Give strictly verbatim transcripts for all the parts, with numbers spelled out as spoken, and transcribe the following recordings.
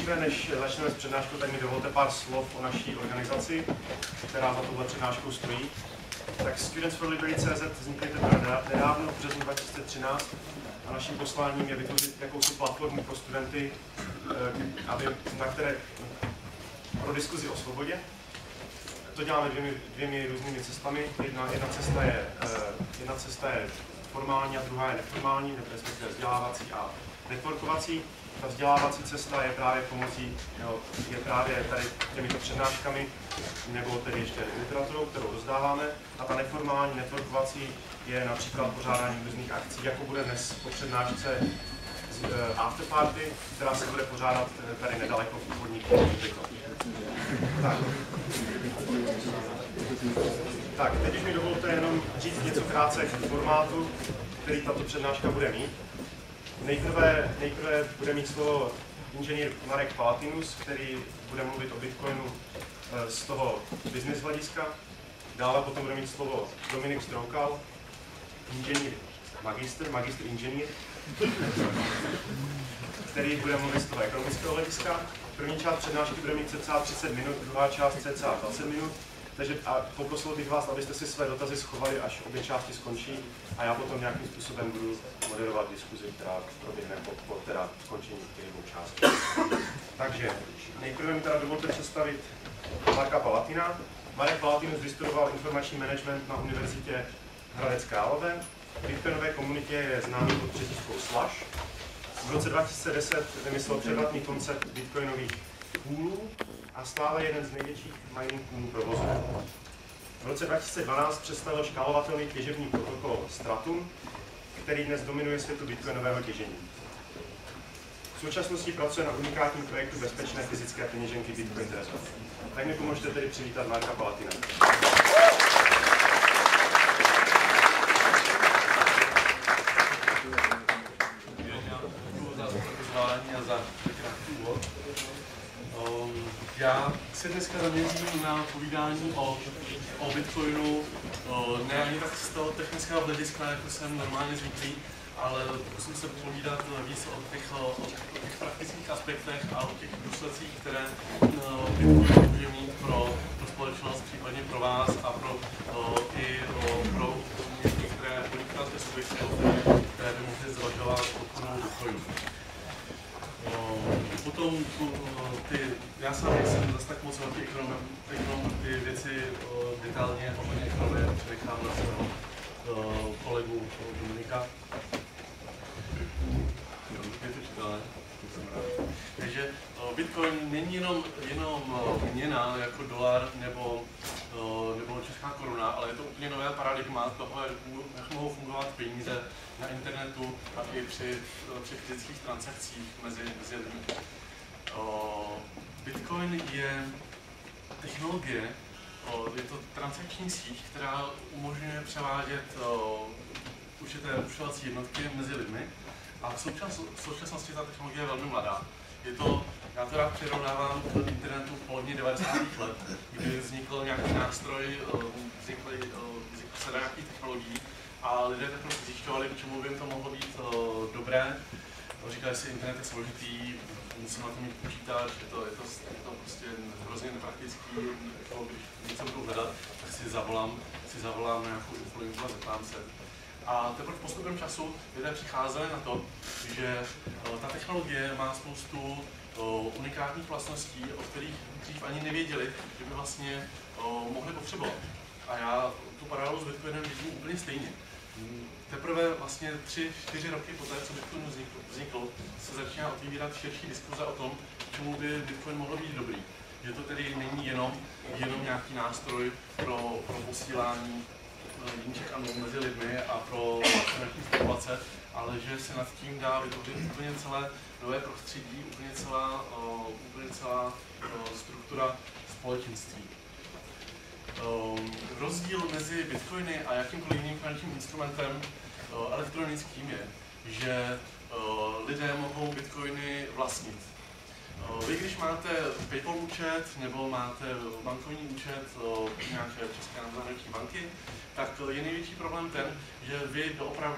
Nejdříve, než začneme s přednáškou, tak mi dovolte pár slov o naší organizaci, která za touhle přednáškou stojí. Tak Students for Liberty tečka cé zet vznikly teprve nedávno, v březnu dva tisíce třináct, a naším posláním je vytvořit jakousi platformu pro studenty, aby, na které, pro diskuzi o svobodě. To děláme dvěmi, dvěmi různými cestami. Jedna, jedna, cesta je, jedna cesta je formální a druhá je neformální, respektive vzdělávací a networkovací. Ta vzdělávací cesta je právě pomocí, jo, je právě tady těmito přednáškami, nebo tedy ještě literaturou, kterou rozdáváme. A ta neformální, networkovací je například pořádání různých akcí, jako bude dnes po přednášce z uh, afterparty, která se bude pořádat tady nedaleko v obchodníku. Tak. tak, teď už mi dovolte jenom říct něco krátce k formátu, který tato přednáška bude mít. Nejprve, nejprve bude mít slovo inženýr Marek Palatinus, který bude mluvit o Bitcoinu z toho business hlediska. Dále potom bude mít slovo Dominik Stroukal, inženýr, magistr, magistr inženýr, který bude mluvit z toho ekonomického hlediska. První část přednášky bude mít cca třicet minut, druhá část cca dvacet minut. Takže a poprosil bych vás, abyste si své dotazy schovali, až obě části skončí, a já potom nějakým způsobem budu moderovat diskuzi, která proběhne po, po teda skončení těch dvou částí. Takže nejprve mi teda dovolte představit Marka Palatina. Marek Palatinus vystudoval informační management na Univerzitě Hradec Králové. V bitcoinové komunitě je známý pod přezdívkou Slash. V roce dva tisíce deset vymyslel převratný koncept bitcoinových půlů a stále jeden z největších mining půlů provozu. V roce dva tisíce dvanáct představil škálovatelný těžební protokol Stratum, který dnes dominuje světu bitcoinového těžení. V současnosti pracuje na unikátním projektu bezpečné fyzické peněženky Bitcoin Trezor. Tak mi pomožte tedy přivítat Marka Palatina. Já se dneska zaměřím na povídání o, o Bitcoinu, o, ne ani tak z toho technického hlediska, jako jsem normálně zvyklý, ale pokusím se povídat víc o těch, o, o těch praktických aspektech a o těch důsledcích, které Bitcoin může mít pro, pro společnost, případně pro vás a pro, o, i o, pro některé podnikatelské subjekty, které by mohly zvažovat podporu Bitcoinu. Potom ty, já sám nejsem zase tak moc velký ekonom, ekonom ty věci detailně ohledně ekonomie přenechám na svého kolegu Dominika. Je to čitelné? Takže Bitcoin není jenom, jenom měna jako dolar nebo, nebo česká koruna, ale je to úplně nové paradigma toho, jak mohou fungovat peníze na internetu a i při, při fyzických transakcích mezi, mezi lidmi. Bitcoin je technologie, je to transakční síť, která umožňuje převádět určité účtovací jednotky mezi lidmi, a v, součas, v současnosti ta technologie je velmi mladá. Je to, já to rád přirovnávám k internetu v polovině devadesátých let, kdy vznikl nějaký nástroj, vznikly, vznikl se nějakých technologií a lidé teprve zjišťovali, k čemu by jim to mohlo být dobré. Říkali si, internet je složitý, musím na to mít počítač, je to, je to, je to prostě hrozně nepraktický, jako když něco budu hledat, tak si zavolám, si zavolám nějakou influencu a zeptám se. A teprve v postupem času lidé přicházeli na to, že ta technologie má spoustu unikátních vlastností, o kterých dřív ani nevěděli, že by vlastně mohli potřebovat. A já tu paralelu s Bitcoinem vidím úplně stejně. Teprve vlastně tři, čtyři roky poté, co Bitcoin vznikl, vznikl, se začíná otvírat širší diskuze o tom, čemu by Bitcoin mohl být dobrý. Že to tedy není jenom, jenom nějaký nástroj pro, pro posílání jíček a nul mezi lidmi a pro finanční spekulace, ale že se nad tím dá vytvořit úplně celé nové prostředí, úplně celá, uh, úplně celá uh, struktura společenství. Um, rozdíl mezi Bitcoiny a jakýmkoliv jiným finančním instrumentem uh, elektronickým je, že uh, lidé mohou Bitcoiny vlastnit. Uh, vy, když máte PayPal účet nebo máte bankovní účet uh, nějaké české nebo zahraniční banky, tak je největší problém ten, že vy doopravdy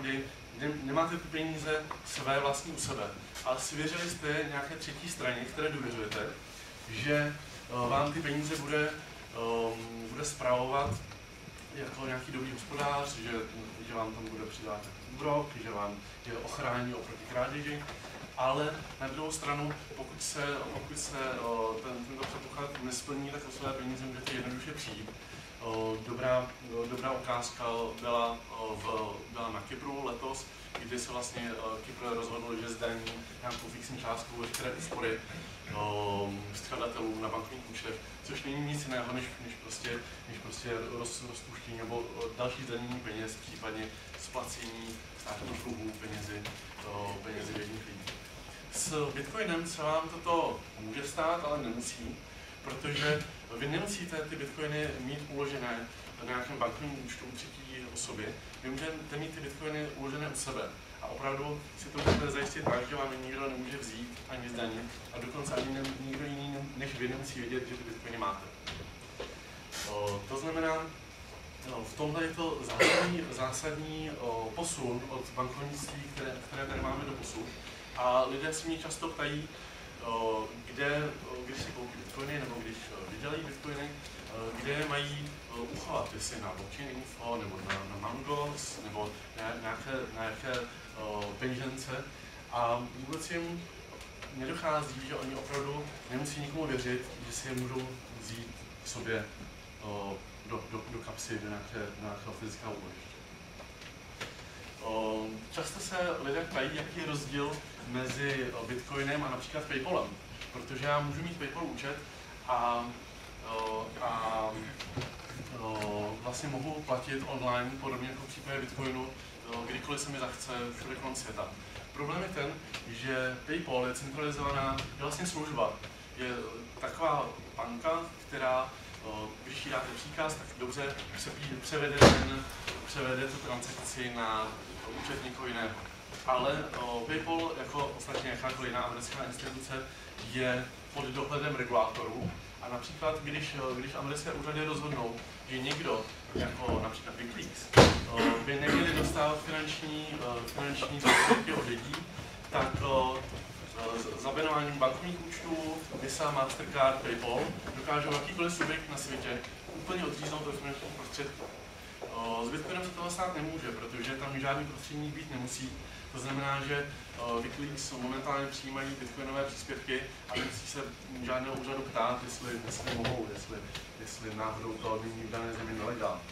nemáte ty peníze své vlastní u sebe, ale svěřili jste nějaké třetí straně, které důvěřujete, že vám ty peníze bude, bude spravovat jako nějaký dobrý hospodář, že, že vám tam bude přidávat úrok, že vám je ochrání oproti krádeži, ale na druhou stranu, pokud se, pokud se ten, tento předpoklad nesplní, tak o své peníze můžete jednoduše přijít. Dobrá, dobrá ukázka byla, v, byla na Kypru letos, kdy se vlastně Kypr rozhodl, že zdaní nějakou fixní částku veškeré úspory střadatelů na bankovních účtech, což není nic jiného, než, než prostě, než prostě roz, rozpuštění nebo další zdanění peněz, případně splacení státních dluhů penězi, penězi běžných lidí. S Bitcoinem se vám toto může stát, ale nemusí, protože vy nemusíte ty bitcoiny mít uložené na nějakém bankovním účtu třetí osoby. Vy můžete mít ty bitcoiny uložené u sebe a opravdu si to můžete zajistit tak, že vám je nikdo nemůže vzít ani zdanit a dokonce ani ne, nikdo jiný než vy nemusí vědět, že ty bitcoiny máte. O, to znamená, o, v tomhle je to zásadní, zásadní o, posun od bankovnictví, které, které tady máme do posud. A lidé se mě často ptají, o, kde, o, když si koupí bitcoiny nebo když o, vydělají bitcoiny, o, kde je mají o, uchovat, jestli na blockchain info nebo na, na Mangos nebo na nějaké, na nějaké o, peněžence. A vůbec jim nedochází, že oni opravdu nemusí nikomu věřit, že si je můžou vzít k sobě o, do, do, do kapsy, do nějaké, do nějakého fyzického úložiště. Často se lidé ptají, jaký je rozdíl mezi Bitcoinem a například PayPalem, protože já můžu mít PayPal účet a, a vlastně mohu platit online, podobně jako v případě Bitcoinu, kdykoliv se mi zachce všude kolem světa. Problém je ten, že PayPal je centralizovaná, je vlastně služba. Je taková banka, která, když jí dáte příkaz, tak dobře převede, ten, převede tu transakci na účet někoho jiného. Ale o, PayPal, jako ostatně jakákoliv jiná americká instituce, je pod dohledem regulátorů. A například, když, když americké úřady rozhodnou, že někdo, jako například WikiLeaks, by neměli dostávat finanční, finanční prostředky od lidí, tak zabanováním bankovních účtů, Visa, Mastercard, PayPal dokážou jakýkoliv subjekt na světě úplně odříznout do finančních prostředků. S Bitcoinem se toho stát nemůže, protože tam žádný prostředník být nemusí. To znamená, že WikiLeaks momentálně přijímají bitcoinové příspěvky a nemusí se žádného úřadu ptát, jestli, jestli mohou, jestli, jestli náhodou to není v dané zemi nelegální.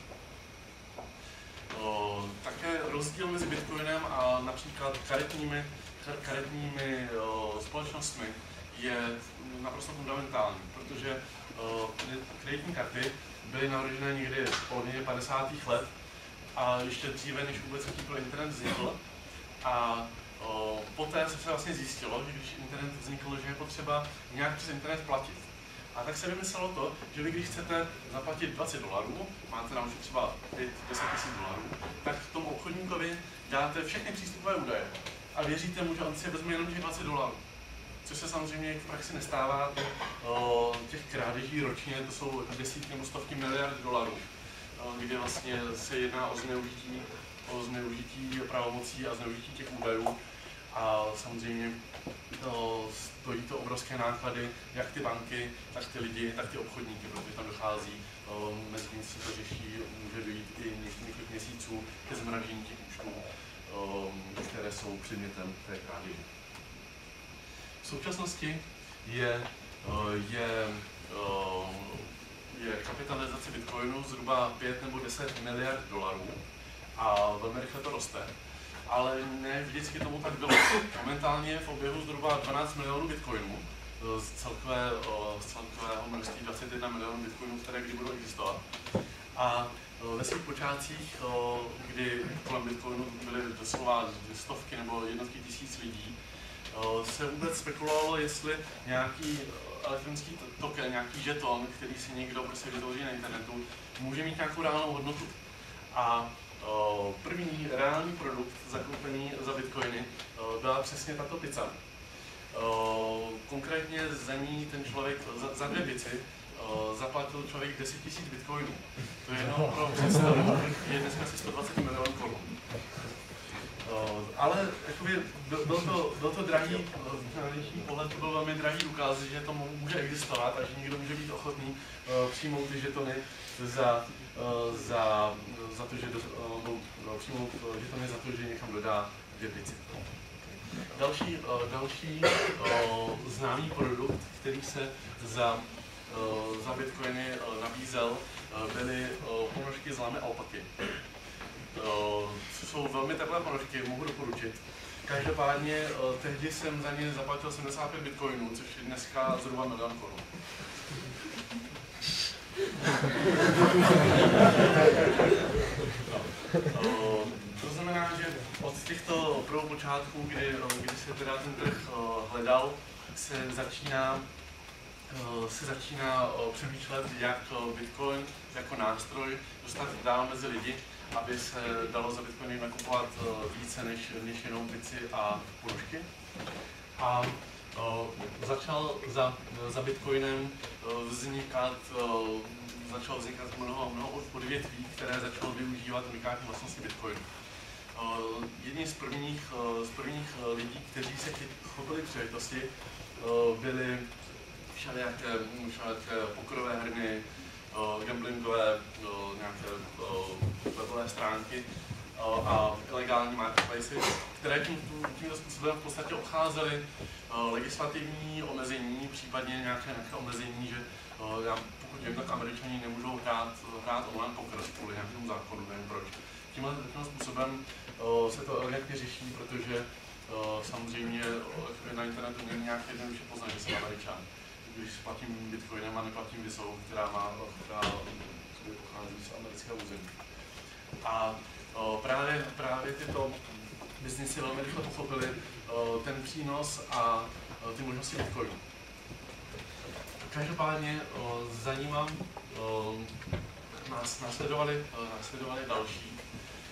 Také rozdíl mezi Bitcoinem a například karetními, karetními společnostmi je naprosto fundamentální, protože kreditní karty byly navrženy někdy v polovině padesátých let a ještě dříve, než vůbec jakýkoliv internet vznikl. A o, poté se vlastně zjistilo, že když internet vznikl, že je potřeba nějak přes internet platit. A tak se vymyslelo to, že vy když chcete zaplatit dvacet dolarů, máte na účtu třeba pět deset tisíc dolarů, tak tomu obchodníkovi dáte všechny přístupové údaje a věříte mu, že on si vezme jenom těch dvacet dolarů. Což se samozřejmě v praxi nestává, o, těch krádeží ročně, to jsou desítky nebo stovky miliard dolarů, o, kde vlastně se jedná o zneužití o zneužití pravomocí a zneužití těch údajů a samozřejmě to, stojí to obrovské náklady, jak ty banky, tak ty lidi, tak ty obchodníky, protože tam dochází, mezi tím se to řeší, může dojít i několik měsíců ke zmražení těch účtů, které jsou předmětem té krádeže. V současnosti je, je, je kapitalizace Bitcoinu zhruba pět nebo deset miliard dolarů. A velmi rychle to roste. Ale ne vždycky tomu tak bylo. Momentálně je v oběhu zhruba dvanáct milionů bitcoinů z, celkové, z celkového množství dvacet jedna milionů bitcoinů, které kdy budou existovat. A ve svých počátcích, kdy kolem bitcoinu byly doslova stovky nebo jednotky tisíc lidí, se vůbec spekulovalo, jestli nějaký elektronický token, nějaký žeton, který si někdo prostě vytvoří na internetu, může mít nějakou reálnou hodnotu. A první reálný produkt zakoupený za bitcoiny byla přesně tato pizza. Konkrétně za ní ten člověk, za, za dvě pici, zaplatil člověk deset tisíc bitcoinů. To je jenom pro představu, je dneska asi sto dvacet milionů korun. ale jakoby, byl, byl, to, byl to drahý, na dnešní pohled to byl velmi drahý důkaz, že to může existovat a že někdo může být ochotný uh, přijmout ty žetony za, uh, za, za to, že do, uh, přijmout žetony za to, že někam dodá dvě pici. Další, uh, další uh, známý produkt, který se za, uh, za bitcoiny uh, nabízel, uh, byly uh, ponožky z lamy alpaky. Uh, jsou velmi teplé ponožky, mohu doporučit. Každopádně uh, tehdy jsem za ně zaplatil sedmdesát pět bitcoinů, což je dneska zhruba milion korun. uh, to znamená, že od těchto prvopočátků, kdy, kdy se teda ten trh uh, hledal, se začíná, uh, se začíná uh, přemýšlet, jak Bitcoin jako nástroj dostat dál mezi lidi, aby se dalo za bitcoiny nakupovat uh, více než, než jenom bici a ponožky. A uh, začal za, za bitcoinem uh, vznikat, uh, začalo vznikat mnoho, mnoho odvětví, které začalo využívat unikátní vlastnosti bitcoinu. Uh, jedním z prvních, uh, z prvních uh, lidí, kteří se chopili příležitosti, uh, byly všelijaké, všelijaké pokerové herny, Uh, gamblingové, uh, nějaké uh, webové stránky uh, a ilegální marketplaces, které tím, tímto způsobem v podstatě obcházely uh, legislativní omezení, případně nějaké, nějaké omezení, že uh, já, pokud vím, tak Američani nemůžou hrát, hrát online poker kvůli nějakému zákonu, nevím proč. Tímhle tímhle způsobem uh, se to elegantně řeší, protože uh, samozřejmě uh, na internetu není nějak jednoduše poznat, že jsem Američan. Když platím bitcoinem a neplatím visou, která má, která pochází z amerického území. A o, právě, právě tyto biznisy velmi rychle pochopily o, ten přínos a o, ty možnosti bitcoinu. Každopádně o, za nima o, nás následovali, o, následovali další,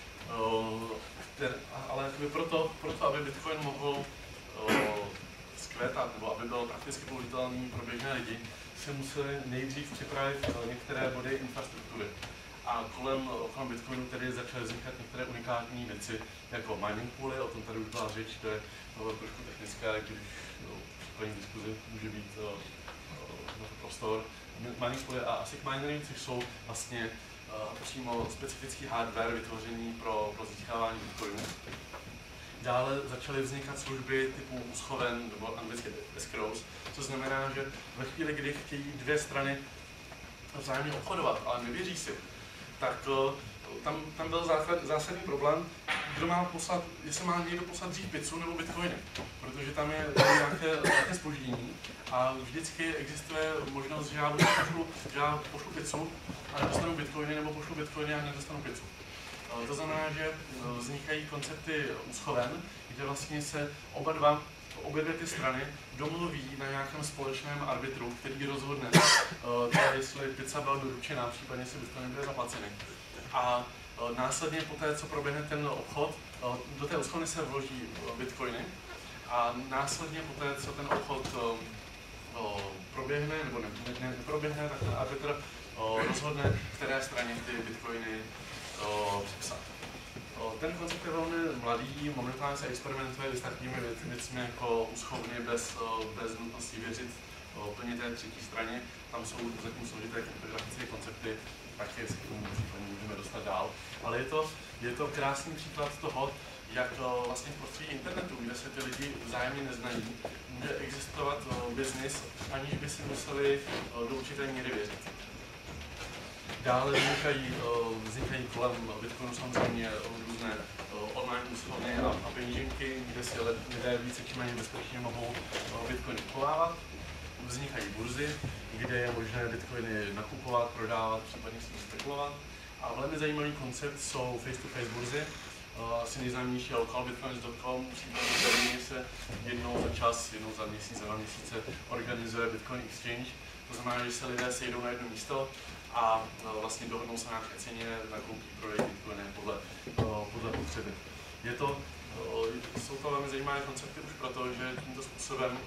o, které, ale proto, proto, aby bitcoin mohl o, kvétat, nebo aby byl prakticky použitelný pro běžné lidi, se museli nejdřív připravit některé body infrastruktury. A kolem, kolem Bitcoinu tedy začaly vznikat některé unikátní věci, jako mining pooly, o tom tady už byla řeč, to je trošku technické, když no, v případní diskuzi může být uh, uh, prostor. Mining pooly a ASIC minery, což jsou vlastně uh, přímo specifický hardware vytvořený pro, pro získávání Bitcoinu. Dále začaly vznikat služby typu uschoven, nebo anglicky escrows, co znamená, že ve chvíli, kdy chtějí dvě strany vzájemně obchodovat, ale nevěří si, tak tam, tam byl základ, zásadní problém, kdo má poslat, jestli má někdo poslat dřív pizzu nebo bitcoiny, protože tam je nějaké, nějaké zpoždění a vždycky existuje možnost, že já pošlu, že já pošlu pizzu a nedostanu bitcoiny, nebo pošlu bitcoiny a nedostanu pizzu. To znamená, že vznikají koncepty uschoven, kde vlastně se oba dva, obě dvě ty strany domluví na nějakém společném arbitru, který rozhodne, teda jestli pizza byla doručena, případně si bitcoiny byly zaplaceny. A následně po té, co proběhne ten obchod, do té uschovny se vloží bitcoiny a následně po té, co ten obchod proběhne, nebo ne, ne, neproběhne, tak ten arbitr rozhodne, které straně ty bitcoiny připsat. Ten koncept je velmi mladý, momentálně se experimentuje s takovými věcmi jako uschovny bez, bez nutnosti věřit plně té třetí straně. Tam jsou zatím složité kryptografické koncepty, také se k tomu případně můžeme dostat dál. Ale je to, je to krásný příklad toho, jak vlastně v prostředí internetu, kde se ty lidi vzájemně neznají, může existovat biznis, aniž by si museli do určité míry věřit. Dále vznikají, vznikají kolem Bitcoinu samozřejmě různé online úschovny a, a peníženky, kde si lidé více či méně bezpečně mohou Bitcoiny kupovávat. Vznikají burzy, kde je možné Bitcoiny nakupovat, prodávat, případně si spekulovat. A velmi zajímavý koncept jsou face-to-face burzy. Asi nejznámější je localbitcoins tečka com, případně v Berlíně se jednou za čas, jednou za měsíc, za dva měsíce organizuje Bitcoin Exchange. To znamená, že se lidé sejdou na jedno místo a vlastně dohodnou se na nějaké ceně na koupí prodej bitcoiny podle, podle potřeby. Je to, jsou to velmi zajímavé koncepty už proto, že tímto způsobem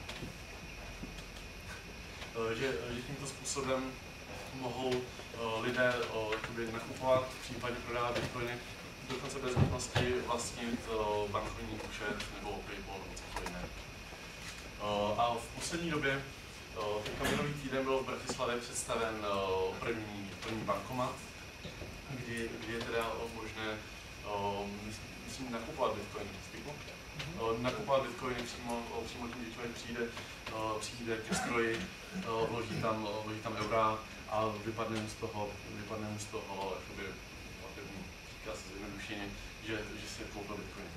že, že tímto způsobem mohou lidé nakupovat, případně prodávat bitcoiny dokonce bez nutnosti vlastnit bankovní účet nebo PayPal nebo cokoliv jiného. A v poslední době, teďka minulý týden byl v Bratislavě představen první, první bankomat, kdy, kdy je teda možné myslím, nakupovat bitcoiny. Mm-hmm. Nakupovat bitcoiny přímo, přímo tím, že člověk přijde, přijde ke stroji, vloží tam, vloží tam eura a vypadne mu z toho, vypadne mu z toho jakoby, říká se zjednodušeně, že, že si koupil bitcoiny.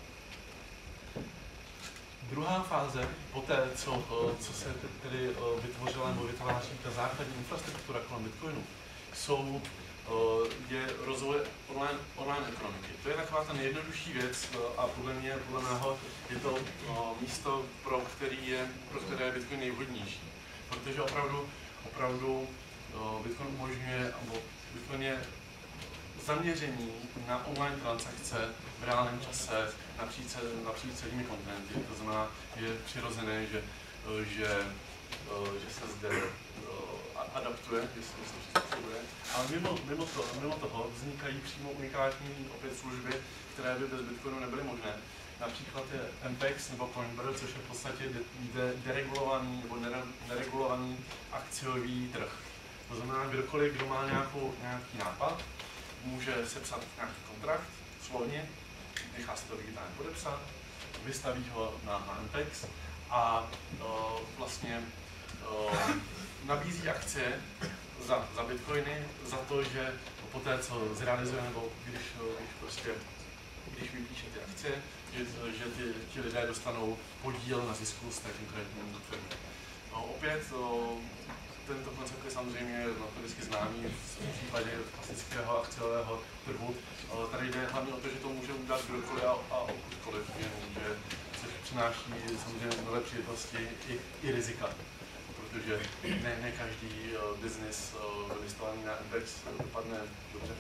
Druhá fáze, poté, co, co se tedy vytvořila nebo vytváří ta základní infrastruktura kolem bitcoinu, jsou, je rozvoj online, online ekonomiky. To je taková ta nejjednodušší věc a podle mě, podle mého, je to místo, pro, který je, pro které je bitcoin nejvhodnější. Protože opravdu, opravdu bitcoin umožňuje, nebo bitcoin je zaměření na online transakce v reálném čase napříč, napříč celými kontinenty. To znamená, je přirozené, že, že, že se zde adaptuje, že se to přizpůsobuje. Ale mimo, mimo, to, mimo toho vznikají přímo unikátní opět služby, které by bez Bitcoinu nebyly možné. Například je M P E X nebo Coinbase, což je v podstatě de, de, deregulovaný nebo neregulovaný akciový trh. To znamená, kdokoliv, kdo má nějakou, nějaký nápad, může sepsat nějaký kontrakt slovně, nechá se to digitálně podepsat, vystaví ho na, na M P E X a o, vlastně o, nabízí akcie za, za bitcoiny, za to, že poté, co zrealizuje, nebo když, když, prostě, když vypíše ty akcie, že, že ty, ti lidé dostanou podíl na zisku z té konkrétní firmy. No, opět o, tento koncept je samozřejmě notoricky známý v případě klasického akciového trhu. Tady jde hlavně o to, že to může udělat kdokoliv a, a odkudkoliv, že což přináší samozřejmě nové příležitosti i, i rizika. Protože ne, ne každý uh, biznis uh, listovaný na M P E X dopadne dobře.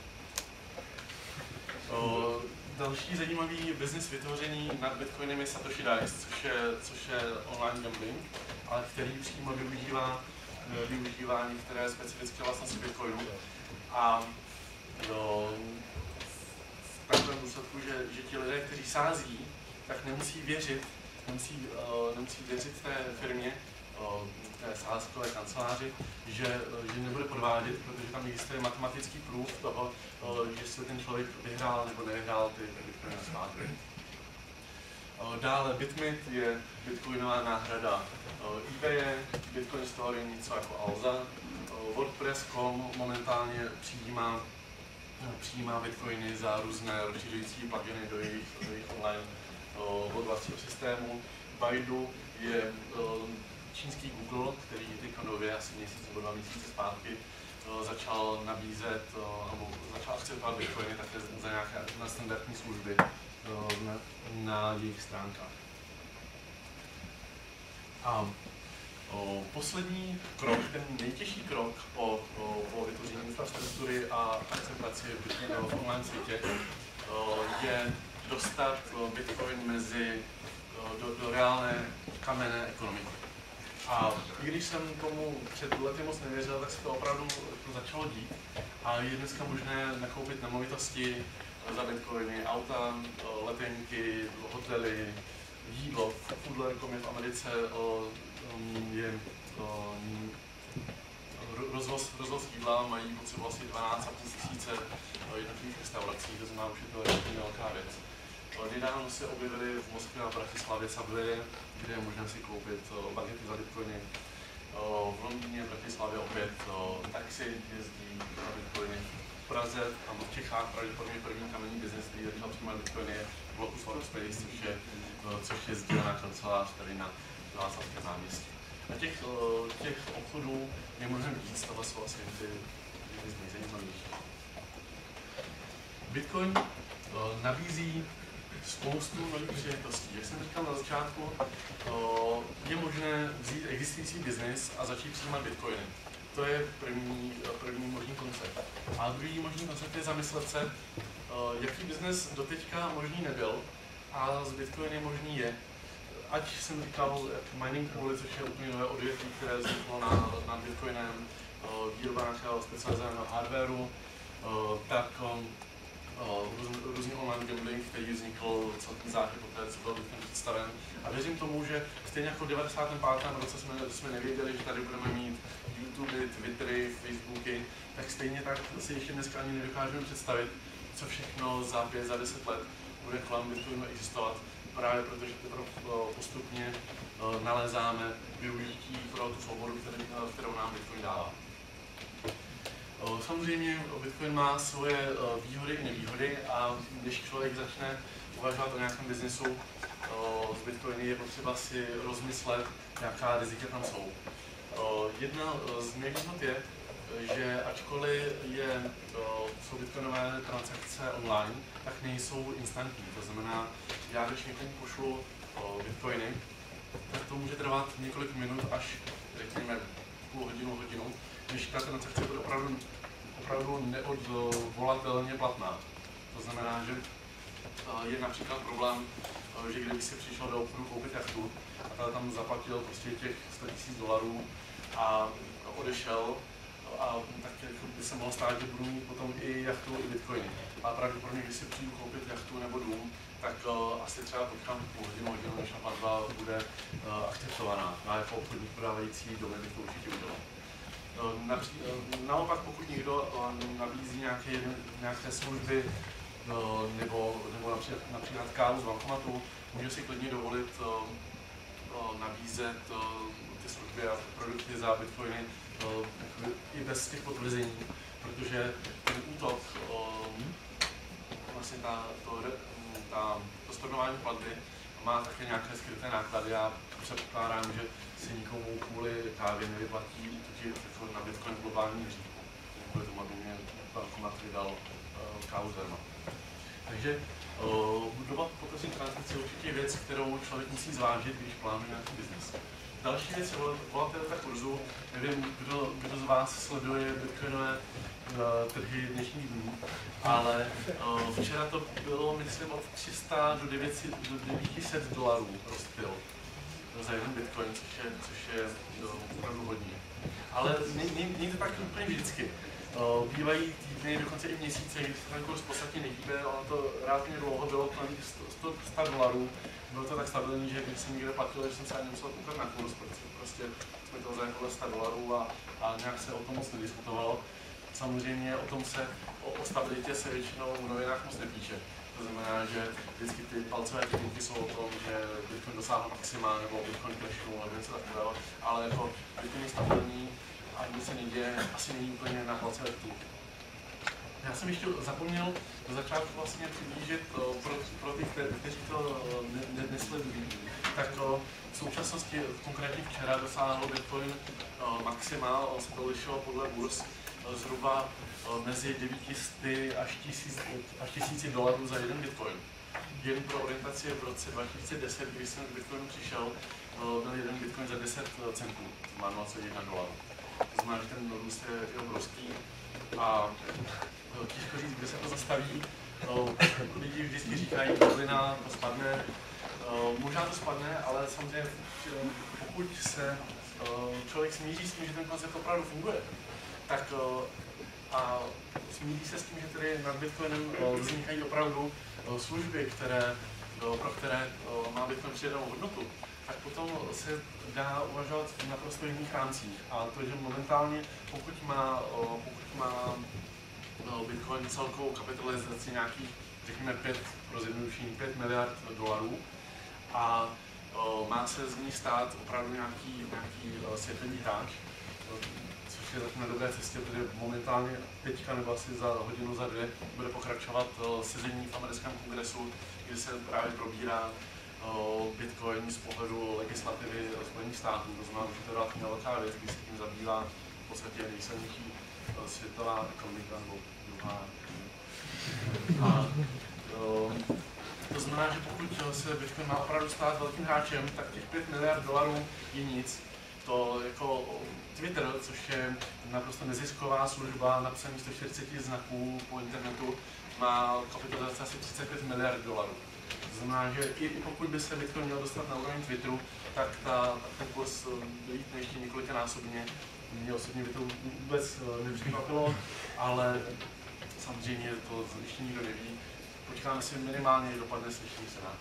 Uh, další zajímavý biznis vytvoření nad Bitcoinem je Satoshi Dice, což je, což je online gambling, ale který přímo využívá, využívá některé specifické vlastnosti Bitcoinu. A do, v takovém důsledku, že, že ti lidé, kteří sází, tak nemusí věřit, nemusí, uh, nemusí věřit té firmě, té sázkové kanceláři, že, že nebude podvádět, protože tam existuje matematický proof toho, že jestli ten člověk vyhrál nebo nevyhrál ty bitcoinové sázky. Dále Bitmint je bitcoinová náhrada eBay, Bitcoin Store je něco jako Alza, WordPress tečka com momentálně přijímá, přijímá bitcoiny za různé rozšiřující pluginy do jejich, do jejich online hodovacího systému. Baidu je čínský Google, který teďka nově, asi měsíc nebo dva měsíce zpátky, začal nabízet, nebo začal akceptovat bitcoiny také za nějaké na standardní služby na, na jejich stránkách. A o, poslední krok, ten nejtěžší krok po, po, po vytvoření infrastruktury a akceptaci bitcoinu v online světě o, je dostat o, bitcoin mezi o, do, do reálné kamenné ekonomiky. A i když jsem tomu před lety moc nevěřil, tak se to opravdu začalo dít. A je dneska možné nakoupit nemovitosti za bitcoiny, auta, letenky, hotely, jídlo. Foodler tečka com je v Americe je rozvoz, rozvoz jídla, mají potřebu asi dvanáct a půl tisíce jednotlivých restaurací, to znamená, už je to relativně velká věc. Nedávno se objevily v Moskvě a Bratislavě Subway, kde je možné si koupit bagety za bitcoiny. V Londýně, v Bratislavě opět taxi jezdí na bitcoiny. V Praze a v Čechách pravděpodobně první kamenný biznes, který začal přijímat bitcoiny, je Blockus Workspace, což je, což je sdílená kancelář tady na Václavském náměstí. A těch, těch obchodů je mnohem víc, tohle jsou asi ty nejzajímavější. Bitcoin nabízí spoustu nových příležitostí. Jak jsem říkal na začátku, je možné vzít existující biznis a začít přijímat bitcoiny. To je první, první možný koncept. A druhý možný koncept je zamyslet se, jaký biznis doteďka možný nebyl a z bitcoiny možný je. Ať jsem říkal mining pooly, což je úplně nové odvětví, které vzniklo na, na bitcoinem, výroba nějakého specializovaného hardwareu, tak různý online který vznikl celkem záhy po té, co byl Bitcoin představen. A věřím tomu, že stejně jako v devadesátém pátém roce jsme, jsme nevěděli, že tady budeme mít YouTube, Twittery, Facebooky, tak stejně tak si ještě dneska ani nedokážeme představit, co všechno za pět, za deset let bude kolem Bitcoinu existovat, právě protože teprve postupně nalézáme využití pro tu svobodu, kterou nám Bitcoin dává. Samozřejmě Bitcoin má svoje výhody i nevýhody a když člověk začne uvažovat o nějakém biznesu s Bitcoiny, je potřeba si rozmyslet, jaká rizika tam jsou. Jedna z nevýhod je, že ačkoliv je, jsou bitcoinové transakce online, tak nejsou instantní. To znamená, já když někomu pošlu bitcoiny, tak to může trvat několik minut až, řekněme, půl hodinu, hodinu, než ta transakce bude opravdu, opravdu neodvolatelně platná. To znamená, že je například problém, že kdyby si přišel do obchodu koupit jachtu a tady tam zaplatil prostě těch sto tisíc dolarů a odešel, a tak jako by se mohlo stát, že budu mít potom i jachtu, i bitcoiny. A pravděpodobně, když si přijdu koupit jachtu nebo dům, tak uh, asi třeba počkám půl hodinu, hodinu, než ta platba bude uh, akceptovaná. A jako obchodník prodávající domy bych to určitě udělal. Uh, napří, uh, naopak, pokud někdo uh, nabízí nějaké, nějaké služby uh, nebo, nebo například, například kávu z bankomatu, může si klidně dovolit uh, uh, nabízet uh, ty služby a produkty za bitcoiny uh, i bez těch potvrzení, protože ten útok, uh, vlastně ta, to, ta, to stornování platby má také nějaké skryté náklady a předpokládám, že si nikomu kvůli kávě nevyplatí útočit jako na Bitcoin globální měřítku, kvůli tomu, aby mě bankomat vydal uh, kávu zdarma. Takže uh, doba potazní transakce je určitě věc, kterou člověk musí zvážit, když plánuje nějaký biznes. Další věc je volatilita kurzu. Nevím, kdo, kdo z vás sleduje bitcoinové uh, trhy dnešních dnů, ale uh, včera to bylo, myslím, od tři sta do devět set dolarů rozptyl za jeden bitcoin, což je, což je uh, opravdu hodně. Ale není to tak úplně vždycky. Uh, bývají týdny, dokonce i měsíce, kdy se ten kurz v podstatě nehýbe, ono to relativně dlouho bylo kolem sto dolarů. Bylo to tak stabilní, že když jsem někde platil, že jsem se ani nemusel koukat na kurz, protože prostě jsme to za kolem sto dolarů a, a nějak se o tom moc nediskutovalo. Samozřejmě o tom se, o, o stabilitě se většinou v novinách moc nepíše. To znamená, že vždycky ty palcové titulky jsou o tom, že Bitcoin dosáhl maxima nebo Bitcoin crashnul nebo něco takového, ale jako Bitcoin je stabilní a nic se neděje, asi není úplně na palcové titulky. Já jsem ještě zapomněl do začátku vlastně přiblížit pro, pro ty, kteří to ne, ne, nesledují. Tak v současnosti, konkrétně včera, dosáhl Bitcoin maxima, on se to lišilo podle burz, zhruba mezi devět set až tisíc dolarů za jeden Bitcoin. Jen pro orientaci v roce dva tisíce deset, když jsem k Bitcoinu přišel, byl jeden Bitcoin za deset centů, to má nula celá jedna dolarů. To znamená, že ten růst je obrovský a těžko říct, kde se to zastaví. Lidi vždycky říkají, bublina, to spadne. Možná to spadne, ale samozřejmě pokud se člověk smíří s tím, že ten koncept opravdu funguje, tak a smíří se s tím, že tedy nad Bitcoinem vznikají opravdu služby, které, pro které má Bitcoin přidanou hodnotu, tak potom se dá uvažovat v naprosto jiných rámcích. A to, že momentálně, pokud má, pokud má Bitcoin celkovou kapitalizaci nějakých, řekněme, pět, pro zjednodušení pět miliard dolarů a o, má se z ní stát opravdu nějaký, nějaký o, světový hráč, o, což je na dobré cestě, protože momentálně teďka nebo asi za hodinu, za dvě bude pokračovat o, sezení v americkém kongresu, kde se právě probírá o, Bitcoin z pohledu legislativy Spojených států. To znamená, že to je relativně velká věc, když se tím zabývá v podstatě nejsilnější světová ekonomika nebo druhá. A, o, to znamená, že pokud se Bitcoin má opravdu stát velkým hráčem, tak těch pět miliard dolarů je nic. To jako Twitter, což je naprosto nezisková služba na psaní sto čtyřicet znaků po internetu, má kapitalizaci asi třicet pět miliard dolarů. To znamená, že i, i pokud by se Bitcoin měl dostat na úroveň Twitteru, tak ta, ten kurz dojít ještě několikanásobně. Mě osobně by to vůbec nepřekvapilo, ale samozřejmě to ještě nikdo neví. počkáme si minimálně, dopadne slyšení cena.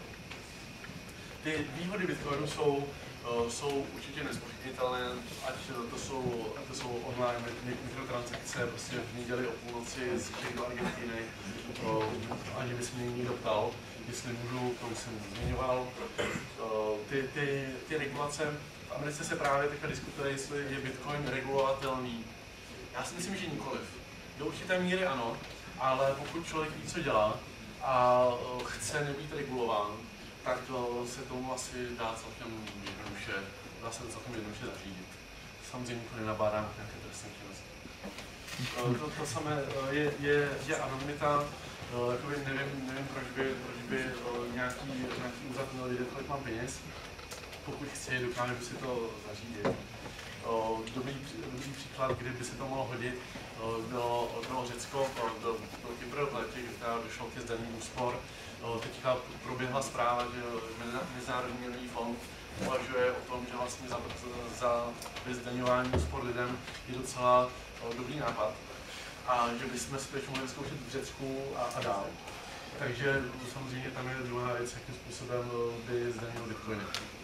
Ty výhody Bitcoinu jsou, uh, jsou určitě nezpochybnitelné, ať to jsou, ať to jsou online mikrotransakce, prostě v neděli o půlnoci z Čech do Argentiny, uh, ani by se mě někdo ptal, jestli můžu, to už jsem zmiňoval. Uh, ty, ty, ty regulace, v Americe se právě teďka diskutuje, jestli je Bitcoin regulovatelný. Já si myslím, že nikoliv. Do určité míry ano, ale pokud člověk ví, co dělá a chce nebýt regulován, tak se tomu asi dá celkem jednoduše, dá se celkem jednoduše zařídit. Samozřejmě nikoho nenabádám k nějaké trestné činnosti. To, to samé je, je, je anonymita. Jakoby nevím, nevím proč by, proč by nějaký, nějaký úřad měl vědět, kolik mám peněz. Pokud chci, dokáže by si to zařídit. Dobrý, dobrý příklad, kdy by se to mohlo hodit, bylo, bylo Řecko, byl, byl Kypr v letě, kdy došlo ke zdanění úspor. Teďka proběhla zpráva, že Mezinárodní měnový fond uvažuje o tom, že vlastně za, za vyzdaňování úspor lidem je docela dobrý nápad a že bychom si teď mohli zkoušet v Řecku a, a dál. Takže samozřejmě tam je druhá věc, jakým způsobem by zdanil Bitcoiny.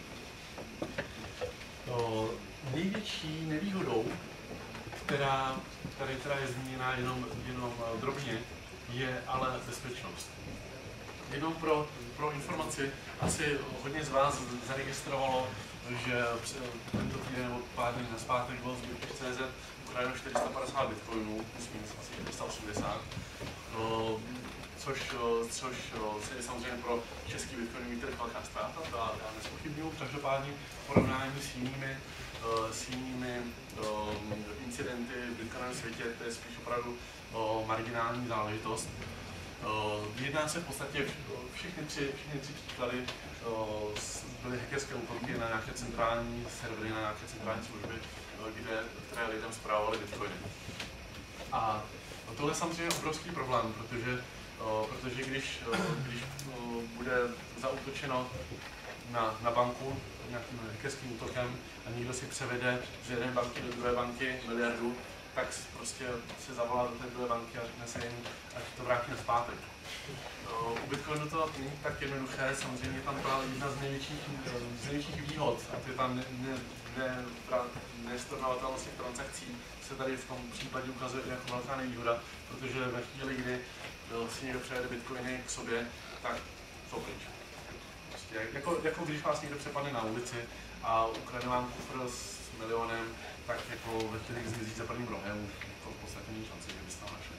No, největší nevýhodou, která, tady, která je zmíněna jenom, jenom drobně, je ale bezpečnost. Jenom pro, pro informaci, asi hodně z vás zaregistrovalo, že tento týden nebo pár dní nazpátek bylo z Bitcoin tečka cé zet ukradeno čtyři sta padesát bitcoinů, myslím asi čtyři sta osmdesát, no, což, což je samozřejmě pro český bitcoinový trh velká ztráta, to já nezpochybnuju, každopádně v porovnání s jinými, s jinými um, incidenty v bitcoinovém světě, to je spíš opravdu uh, marginální záležitost. Uh, jedná se v podstatě všechny tři, všechny tři příklady uh, byly hackerské útoky na nějaké centrální servery, na nějaké centrální služby, uh, kde, které lidem spravovaly bitcoiny. A tohle je samozřejmě obrovský problém, protože, uh, protože když, uh, když uh, bude zaútočeno na, na banku nějakým hackerským útokem a někdo si převede z jedné banky do druhé banky miliardu, tak prostě se zavolá do té druhé banky a řekne se jim, ať to vrátí nazpátek. U Bitcoinu to není tak jednoduché, samozřejmě tam byla jedna z největších, z největších výhod, a to je tam nestornovatelnost těch transakcí, se tady v tom případě ukazuje jako velká nevýhoda, protože ve chvíli, kdy si někdo převede Bitcoiny k sobě, tak jsou pryč. Prostě jako, jako když vás někdo přepadne na ulici a ukradne vám kufr s milionem, tak jako ve chvíli, kdy zmizí za prvním rohem, to v podstatě není šance, že byste ho našli.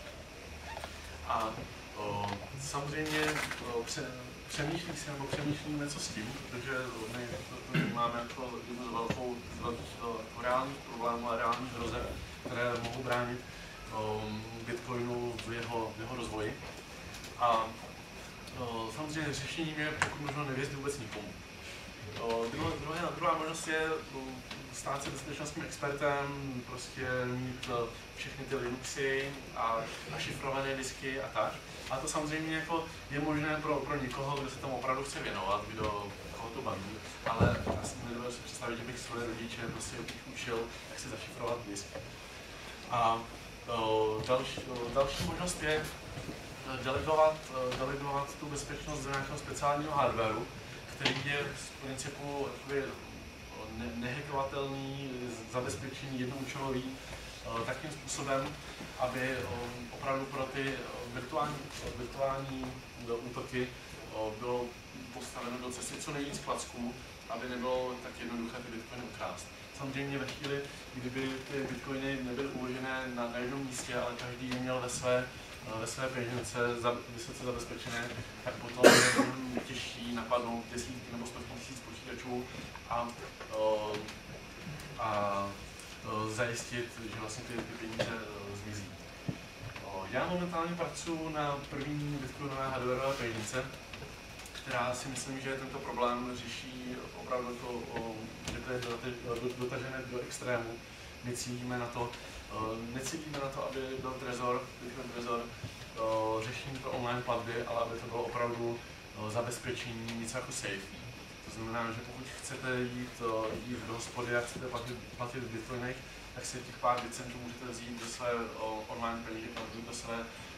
A o, samozřejmě o, pře, přemýšlí si, nebo přemýšlíme, co s tím, protože my to, to máme jako jednu z velkou, z velkých jako reálných problémů a reálných hrozeb, které mohou bránit o, Bitcoinu v jeho, v jeho rozvoji. A o, samozřejmě řešením je, pokud možno nevěřit vůbec nikomu. Druhá, druhá, druhá možnost je stát se bezpečnostním expertem, prostě mít všechny ty Linuxy a, a šifrované disky a tak. A to samozřejmě jako je možné pro, pro někoho, kdo se tomu opravdu chce věnovat, kdo koho to baví, ale já si nedovedu si představit, že bych svoje rodiče prostě učil, jak si zašifrovat disk. A o, další, o, další možnost je delegovat, delegovat tu bezpečnost do nějakého speciálního hardwareu, který je z principu ne nehackovatelný, zabezpečený, jednoučelový, takým způsobem, aby opravdu pro ty virtuální, virtuální útoky bylo postaveno do cesty co nejvíc klacků, aby nebylo tak jednoduché ty bitcoiny ukrást. Samozřejmě ve chvíli, kdyby ty bitcoiny nebyly uložené na, na jednom místě, ale každý je měl ve své ve své peněžence za, vysoce zabezpečené, tak potom je těžší napadnout desítky nebo stovky tisíc počítačů a, o, a o, zajistit, že vlastně ty, ty peníze o, zmizí. O, já momentálně pracuji na první bitcoinové hardwareové peněžence, která si myslím, že tento problém řeší opravdu to, o, že to je dotažené do extrému. Necílíme na to, necílíme na to, aby byl Trezor, Bitcoin Trezor, řešení pro online platby, ale aby to bylo opravdu zabezpečení, něco jako safe. To znamená, že pokud chcete jít, jít do hospody a chcete platit, platit v bitcoinech, tak si těch pár bitcentů můžete vzít do své online peněženky, do své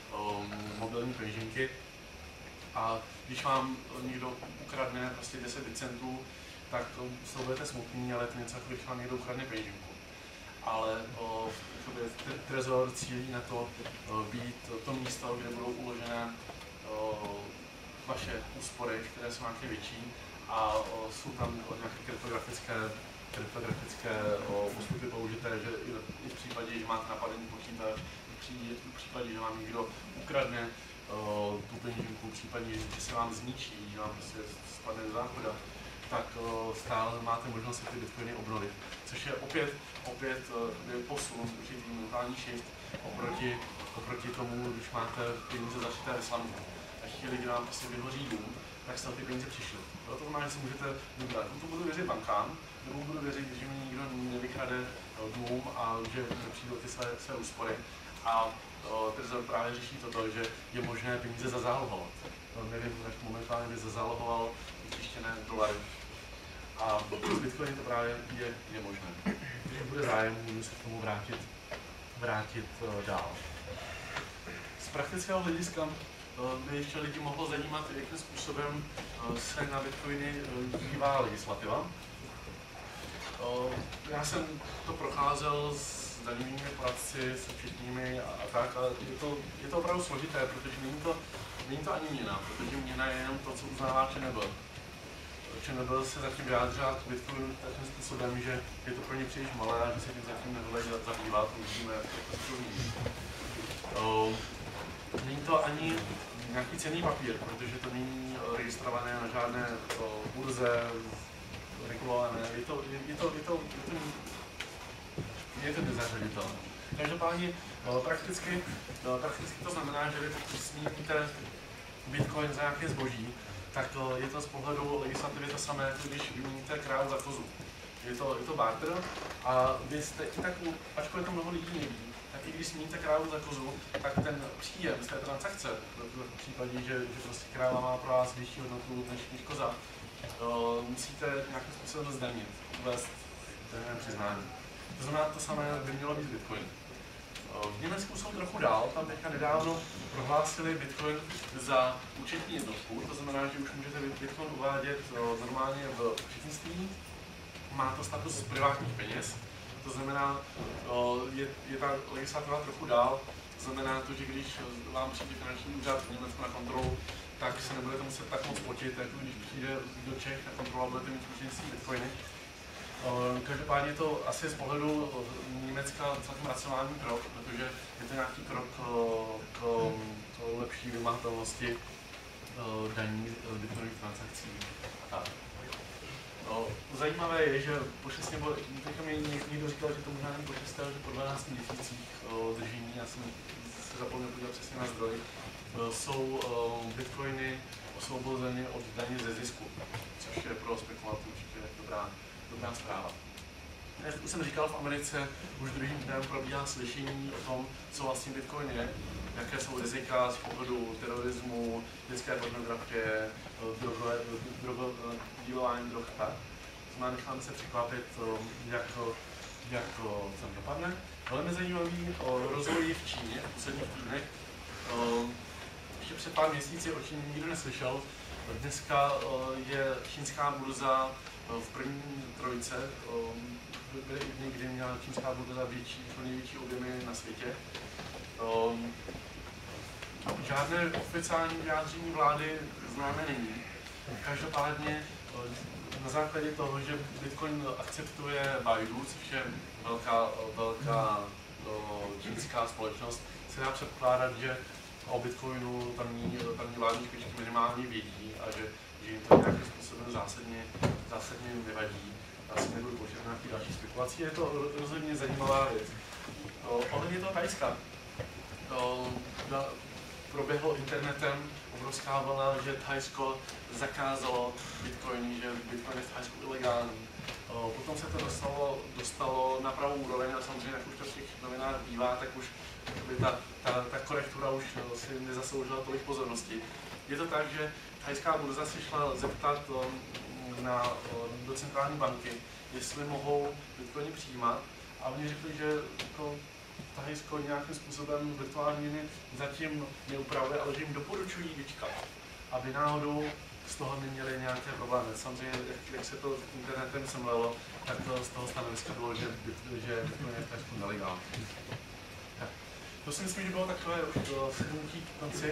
um, mobilní peněženky. A když vám někdo ukradne prostě deset centů, tak to budete smutný, ale to něco jako když vám někdo ukradne peněženku. Ale o, trezor cílí na to o, být to místo, kde budou uložené o, vaše úspory, které jsou nějaké větší, a o, jsou tam o, nějaké kryptografické, kryptografické o, postupy použité, že i, i v případě, že máte napadený počítač, v případě, že vám někdo ukradne o, tu peněženku, případně, že se vám zničí, že vám prostě spadne do záchoda, tak o, stále máte možnost si ty bitcoiny obnovit. Což je opět, opět je posun, určitý mentální shift oproti, oproti tomu, když máte peníze zašité ve slanku. A chvíli, kdy vám prostě vyhoří dům, tak jste ty peníze přišli. To znamená, že si můžete vybrat, buď budu věřit bankám, nebo budu věřit, že mi nikdo nevykrade dům a že přijdou ty své, své úspory. A Trezor právě řeší toto, že je možné peníze zazálohovat. Nevím, jak momentálně by zazálohoval vytištěné dolary. A z Bitcoinu to právě je, je možné. Když bude zájem, můžu se k tomu vrátit, vrátit uh, dál. Z praktického hlediska uh, by ještě lidi mohlo zajímat, jakým způsobem uh, se na Bitcoiny uh, dívá legislativa. Uh, já jsem to procházel s daňovými poradci, s účetními a, a tak, a je to, je to opravdu složité, protože není to, není to ani měna, protože měna je jenom to, co uznává ČNB. ČNB se zatím vyjádřila k Bitcoinu takým způsobem, že je to pro ně příliš malé a že se tím zatím nehodlají zabývat, uvidíme, jak to změní. Není to ani nějaký cenný papír, protože to není registrované na žádné to, burze, regulované, je to, je, je to, je to, je to, je to nezařaditelné. Každopádně prakticky, prakticky to znamená, že vy pokud snímíte Bitcoin za nějaké zboží, tak je to z pohledu legislativy to samé, jako když vyměníte krávu za kozu. Je to, je to barter a vy jste i tak, ačkoliv to mnoho lidí neví, tak i když směníte krávu za kozu, tak ten příjem z té transakce, v případě, že, že prostě kráva má pro vás vyšší hodnotu než, než koza, uh, musíte nějakým způsobem zdanit, uvést daňové přiznání. To znamená, to samé by mělo být Bitcoin. V Německu jsou trochu dál, tam teďka nedávno prohlásili Bitcoin za účetní jednotku, to znamená, že už můžete Bitcoin uvádět normálně v účetnictví, má to status privátních peněz, to znamená, je, je ta legislativa trochu dál, to znamená to, že když vám přijde finanční úřad v Německu na kontrolu, tak se nebudete muset tak moc potit, jako když přijde do Čech na kontrolu a budete mít účetnictví Bitcoiny. Každopádně to asi z pohledu Německa celkem racionální krok, protože je to nějaký krok k, k lepší vymahatelnosti daní bitcoinových transakcí. Tak. Zajímavé je, že po šesti, nebo teďka mi někdo říkal, že to možná není po šesti, ale že po dvanácti měsících držení, já jsem se zapomněl podívat přesně na zdroj, jsou bitcoiny osvobozeny od daně ze zisku, což je pro spekulanty určitě dobrá. Dobrá zpráva. Jak už jsem říkal, v Americe už druhým dnem probíhá slyšení o tom, co vlastně Bitcoin je, jaké jsou rizika z pohledu terorismu, dětské pornografie, dílování drog a tak. Znamená, necháme se překvapit, jak, jak to tam dopadne. Velmi zajímavý o rozvoji v Číně v posledních týdnech. Ještě před pár měsíci o Číně nikdo neslyšel. Dneska je čínská burza v první trojice, byly i dny, kdy měla čínská burza větší, největší objemy na světě. Žádné oficiální vyjádření vlády známe není. Každopádně na základě toho, že Bitcoin akceptuje Baidu, což je velká, velká čínská společnost, se dá předpokládat, že o Bitcoinu tamní, tamní vládní špičky minimálně vědí a že, že jim to nějakým způsobem zásadně, zásadně nevadí. Já si nebudu počítat nějaký další spekulací. Je to rozhodně zajímavá věc. Ohledně toho Thajska proběhlo internetem obrovská vlna, že Thajsko zakázalo Bitcoiny, že Bitcoin je v Thajsku ilegální. Potom se to dostalo, dostalo na pravou úroveň a samozřejmě, jak už to v těch novinách bývá, tak už ta, ta, ta korektura už si nezasloužila tolik pozornosti. Je to tak, že thajská burza si šla zeptat na, do centrální banky, jestli mohou Bitcoiny přijímat, a oni řekli, že jako, Thajsko nějakým způsobem virtuální měny zatím neupravuje, ale že jim doporučují vyčkat, aby náhodou z toho neměli nějaké problémy. Samozřejmě, jak, jak se to internetem semlelo, tak to z toho stanoviska bylo, že, že Bitcoin je v Thajsku nelegální. To si myslím, že bylo takové shrnutí k konci.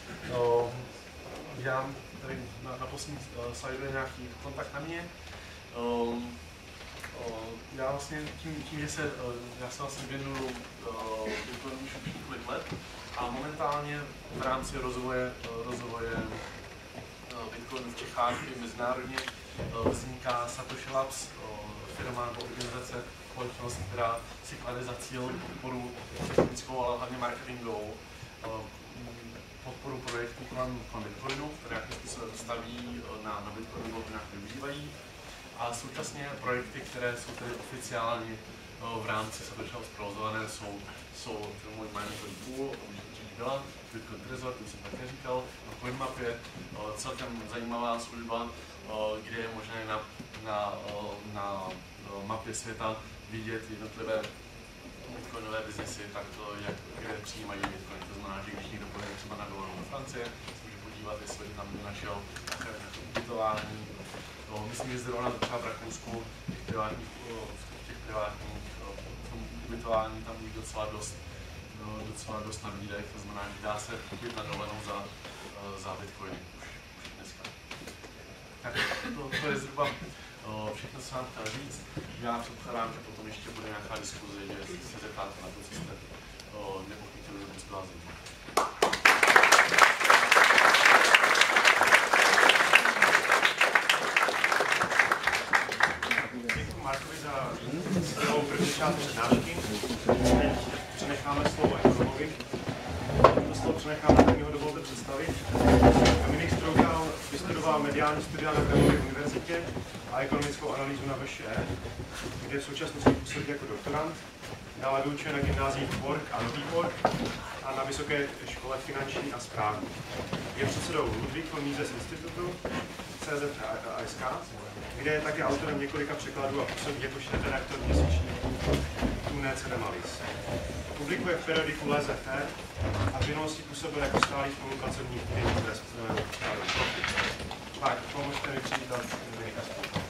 Já tady na, na poslední slajdu je nějaký kontakt na mě. Um, já vlastně tím, tím že se, já se vlastně věnuju Bitcoinu už několik let a momentálně v rámci rozvoje, rozvoje Bitcoinu v Čechách i mezinárodně vzniká Satoshi Labs, firma nebo organizace, společnost, která si klade za cíl podporu technickou, ale hlavně marketingovou, podporu projektů kolem Bitcoinu, které nějakým způsobem staví na, na Bitcoinu, nebo nějak využívají. A současně projekty, které jsou tedy oficiálně v rámci Satoshi Labs provozované, jsou, jsou můj Mining Pool, o tom už byla, Bitcoin Trezor, to jsem také říkal, na CoinMap je celkem zajímavá služba, kde je možné na, na, na mapě světa vidět jednotlivé bitcoinové biznesy, tak to, jak, kde přijímají bitcoin. To znamená, že když někdo pojede třeba na dovolenou do Francie, se může podívat, jestli tam našel nějaké ubytování. No, myslím, že zrovna třeba v Rakousku v těch privátních, v těch privátních v tom ubytování tam je docela dost, docela dost nabídek, to znamená, že dá se koupit na dovolenou za, za bitcoiny už, už dneska. Tak to, to je zhruba všechno, co vám chtěl říct. Já předpokládám, že potom ještě bude nějaká diskuze, že se zeptáte na to, co jste nepochytili nebo zblázili. Děkuji Markovi za skvělou první část přednášky. Teď přenecháme slovo ekonomovi. To slovo přenecháme, tak mi ho dovolte představit. Dominik Stroukal vystudoval mediální studia na Karlově univerzitě a ekonomickou analýzu na V Š E, kde v současnosti působí jako doktorant. Dále vyučuje na gymnázii Pork a Nový Pork a na Vysoké škole finanční a správní. Je předsedou Ludwig von Mises Institutu, C Z a S K, kde je také autorem několika překladů a působí jakož redaktor měsíčníku Tunec Kremalis. Publikuje v periodiku Laissez-faire a v minulosti působil jako stálý spolupracovník Deníku Press. Tak, pomožte mi přivítat Dominika Stroukala.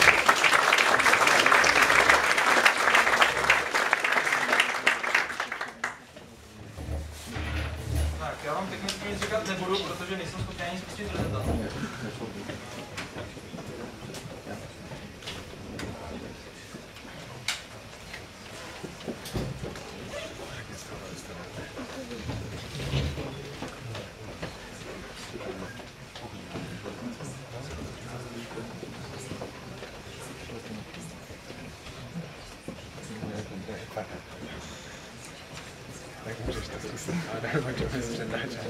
Tak, já vám technicky nic říkat nebudu, protože nejsem schopný ani spustit prezentaci. Tak můžeš to zkusit, ale můžeme si přednáčet.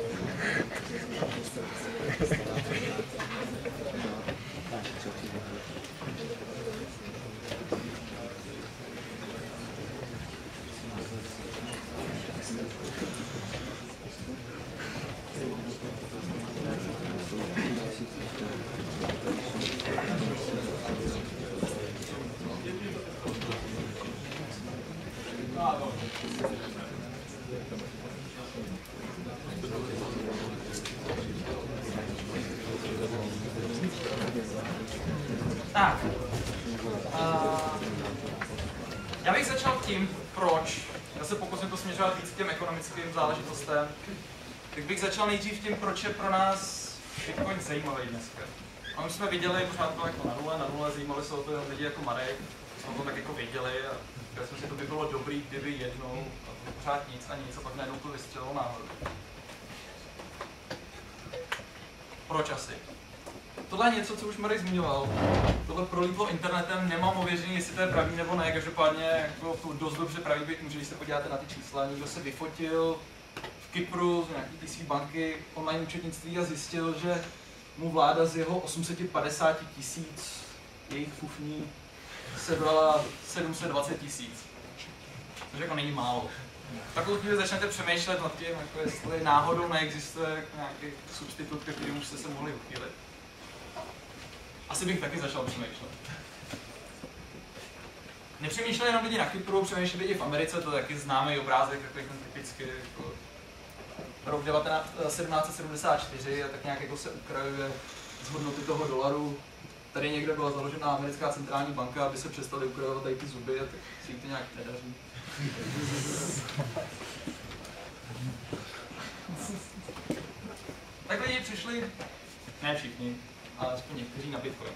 Tak, uh, já bych začal tím, proč. Já se pokusím to směřovat víc k těm ekonomickým záležitostem. Tak bych začal nejdřív tím, proč je pro nás Bitcoin zajímavý dneska. A my jsme viděli pořád to jako na nule, na nule zajímali se o to lidi jako Marek, jsme to tak jako věděli a říkali jsme si, to by bylo dobrý, kdyby jednou, a to pořád nic a nic a pak najednou to vystřelilo náhodou. Proč asi? Tohle je něco, co už Marek zmiňoval. Tohle prolítlo internetem, nemám ověření, jestli to je pravý nebo ne, každopádně jako to dost dobře pravý být může, když se podíváte na ty čísla. Někdo se vyfotil v Kypru z nějaký té své banky online účetnictví a zjistil, že mu vláda z jeho osm set padesát tisíc jejich fufní sebrala sedm set dvacet tisíc. Což jako není málo. Takovou chvíli začnete přemýšlet nad tím, jako jestli náhodou neexistuje nějaký substitut, ke kterému jste se mohli uchýlit. Asi bych taky začal přemýšlet. nepřemýšleli jenom lidi na Kypru, přemýšleli i v Americe, to taky známý obrázek, takový ten typický jako rok sedmnáct sedmdesát čtyři a tak nějak jako se ukrajuje z hodnoty toho dolaru. Tady někde byla založena americká centrální banka, aby se přestali ukrajovat tady ty zuby, a tak si to nějak nedaří. Tak lidi přišli, ne všichni, ale aspoň někteří na Bitcoin.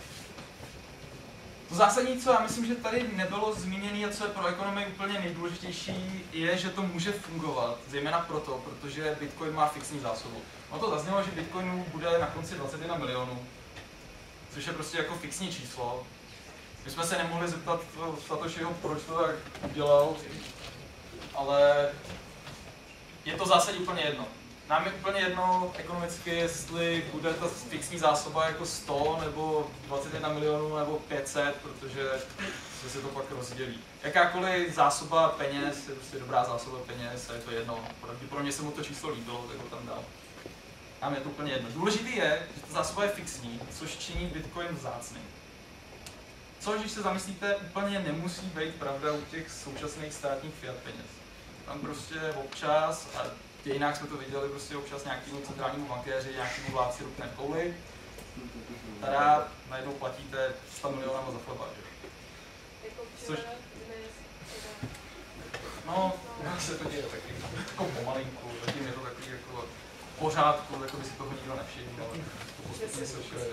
To zásadní, co já myslím, že tady nebylo zmíněné a co je pro ekonomii úplně nejdůležitější, je, že to může fungovat, zejména proto, protože Bitcoin má fixní zásobu. No to zaznělo, že Bitcoinů bude na konci dvacet jedna milionů, což je prostě jako fixní číslo. My jsme se nemohli zeptat Satošiho, proč to tak udělal, ale je to v zásadě úplně jedno. Nám je úplně jedno ekonomicky, jestli bude ta fixní zásoba jako sto nebo dvacet jedna milionů nebo pět set, protože se to pak rozdělí. Jakákoliv zásoba peněz je prostě dobrá zásoba peněz a je to jedno. Pro mě se mu to číslo líbilo, tak ho tam dal. Nám je to úplně jedno. Důležité je, že ta zásoba je fixní, což činí Bitcoin vzácný. Což, když se zamyslíte, úplně nemusí být pravda u těch současných státních fiat peněz. Tam prostě občas, a v dějinách jsme to viděli, prostě občas nějakému centrálnímu bankéři, nějakému vládci rupne v kouli, teda najednou platíte sto milionama za chleba, že? Což... No, jak se to děje taky, jako pomalinku, zatím je to takový jako v pořádku, jako by si toho nikdo nevšiml, ale to postupně se všude.